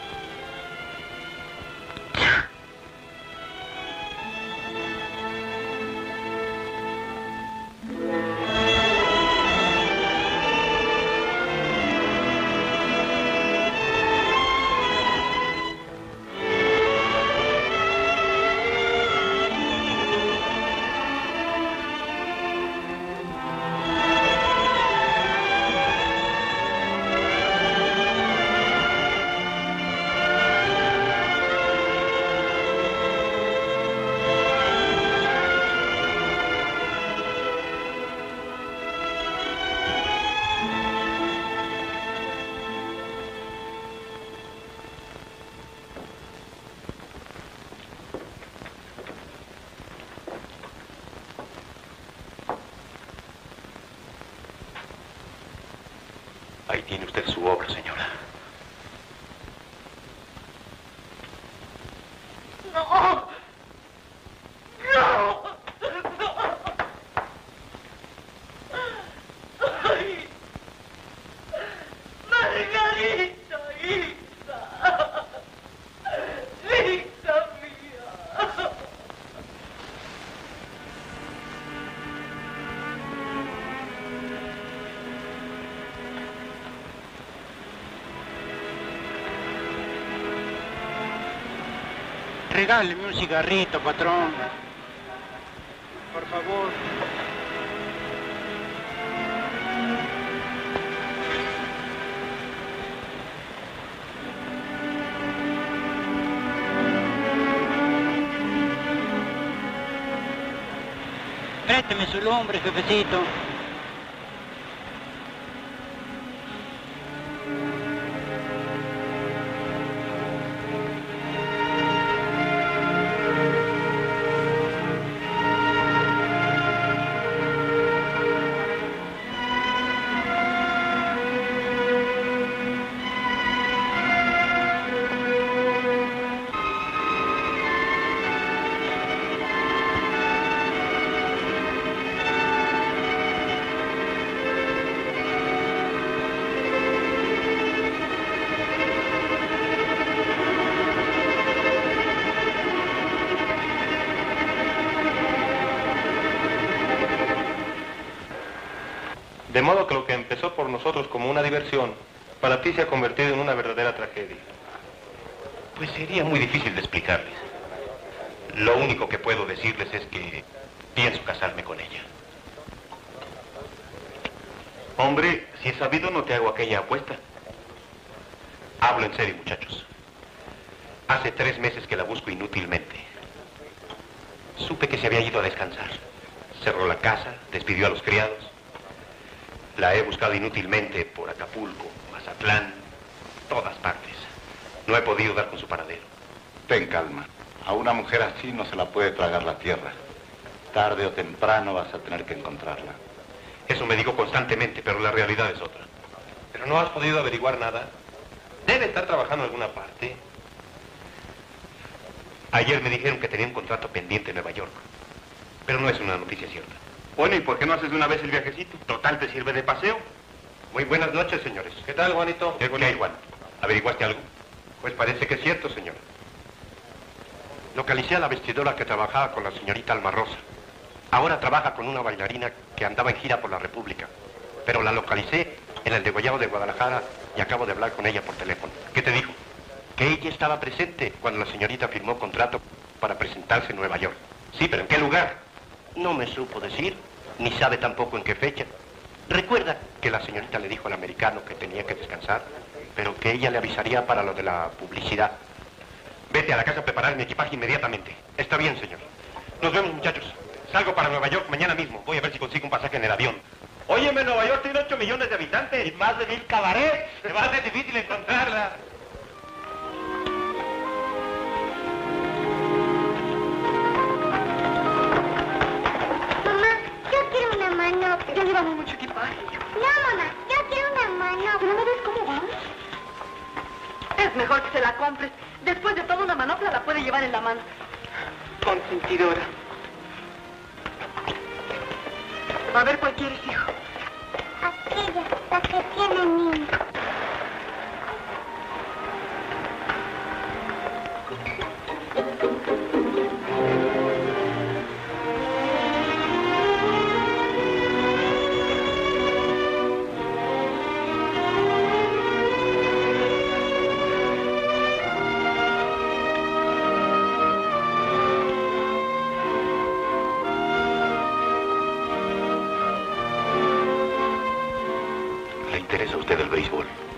Ahí tiene usted su obra, señora. ¡No! ¡No! ¡Ay! Regáleme un cigarrito, patrón. Por favor. Présteme su lumbre, jefecito. De modo que lo que empezó por nosotros como una diversión, para ti se ha convertido en una verdadera tragedia. Pues sería muy difícil de explicarles. Lo único que puedo decirles es que pienso casarme con ella. Hombre, si he sabido no te hago aquella apuesta. Hablo en serio, muchachos. Hace tres meses que la busco inútilmente. Supe que se había ido a descansar. Cerró la casa, despidió a los criados. La he buscado inútilmente por Acapulco, Mazatlán, todas partes. No he podido dar con su paradero. Ten calma. A una mujer así no se la puede tragar la tierra. Tarde o temprano vas a tener que encontrarla. Eso me digo constantemente, pero la realidad es otra. ¿Pero no has podido averiguar nada? Debe estar trabajando en alguna parte. Ayer me dijeron que tenía un contrato pendiente en Nueva York. Pero no es una noticia cierta. Bueno, ¿y por qué no haces de una vez el viajecito? Total, ¿te sirve de paseo? Muy buenas noches, señores. ¿Qué tal, Juanito? ¿Qué hay, Juan? ¿Averiguaste algo? Pues parece que es cierto, señor. Localicé a la vestidora que trabajaba con la señorita Alma Rosa. Ahora trabaja con una bailarina que andaba en gira por la República. Pero la localicé en el degollado de Guadalajara y acabo de hablar con ella por teléfono. ¿Qué te dijo? Que ella estaba presente cuando la señorita firmó contrato para presentarse en Nueva York. Sí, pero ¿en qué lugar? No me supo decir, ni sabe tampoco en qué fecha. Recuerda que la señorita le dijo al americano que tenía que descansar, pero que ella le avisaría para lo de la publicidad. Vete a la casa a preparar mi equipaje inmediatamente. Está bien, señor. Nos vemos, muchachos. Salgo para Nueva York mañana mismo. Voy a ver si consigo un pasaje en el avión. Óyeme, Nueva York tiene ocho millones de habitantes y más de mil cabarets. Se va a hacer difícil encontrarla. Ya llevamos mucho equipaje. No, mamá, yo quiero una mano. ¿Pero no ves cómo vamos? Es mejor que se la compres. Después de todo, una manopla la puede llevar en la mano. Consentidora. A ver, ¿cuál quieres, hijo? Aquella, la que tiene niño. ¿Le interesa a usted el béisbol?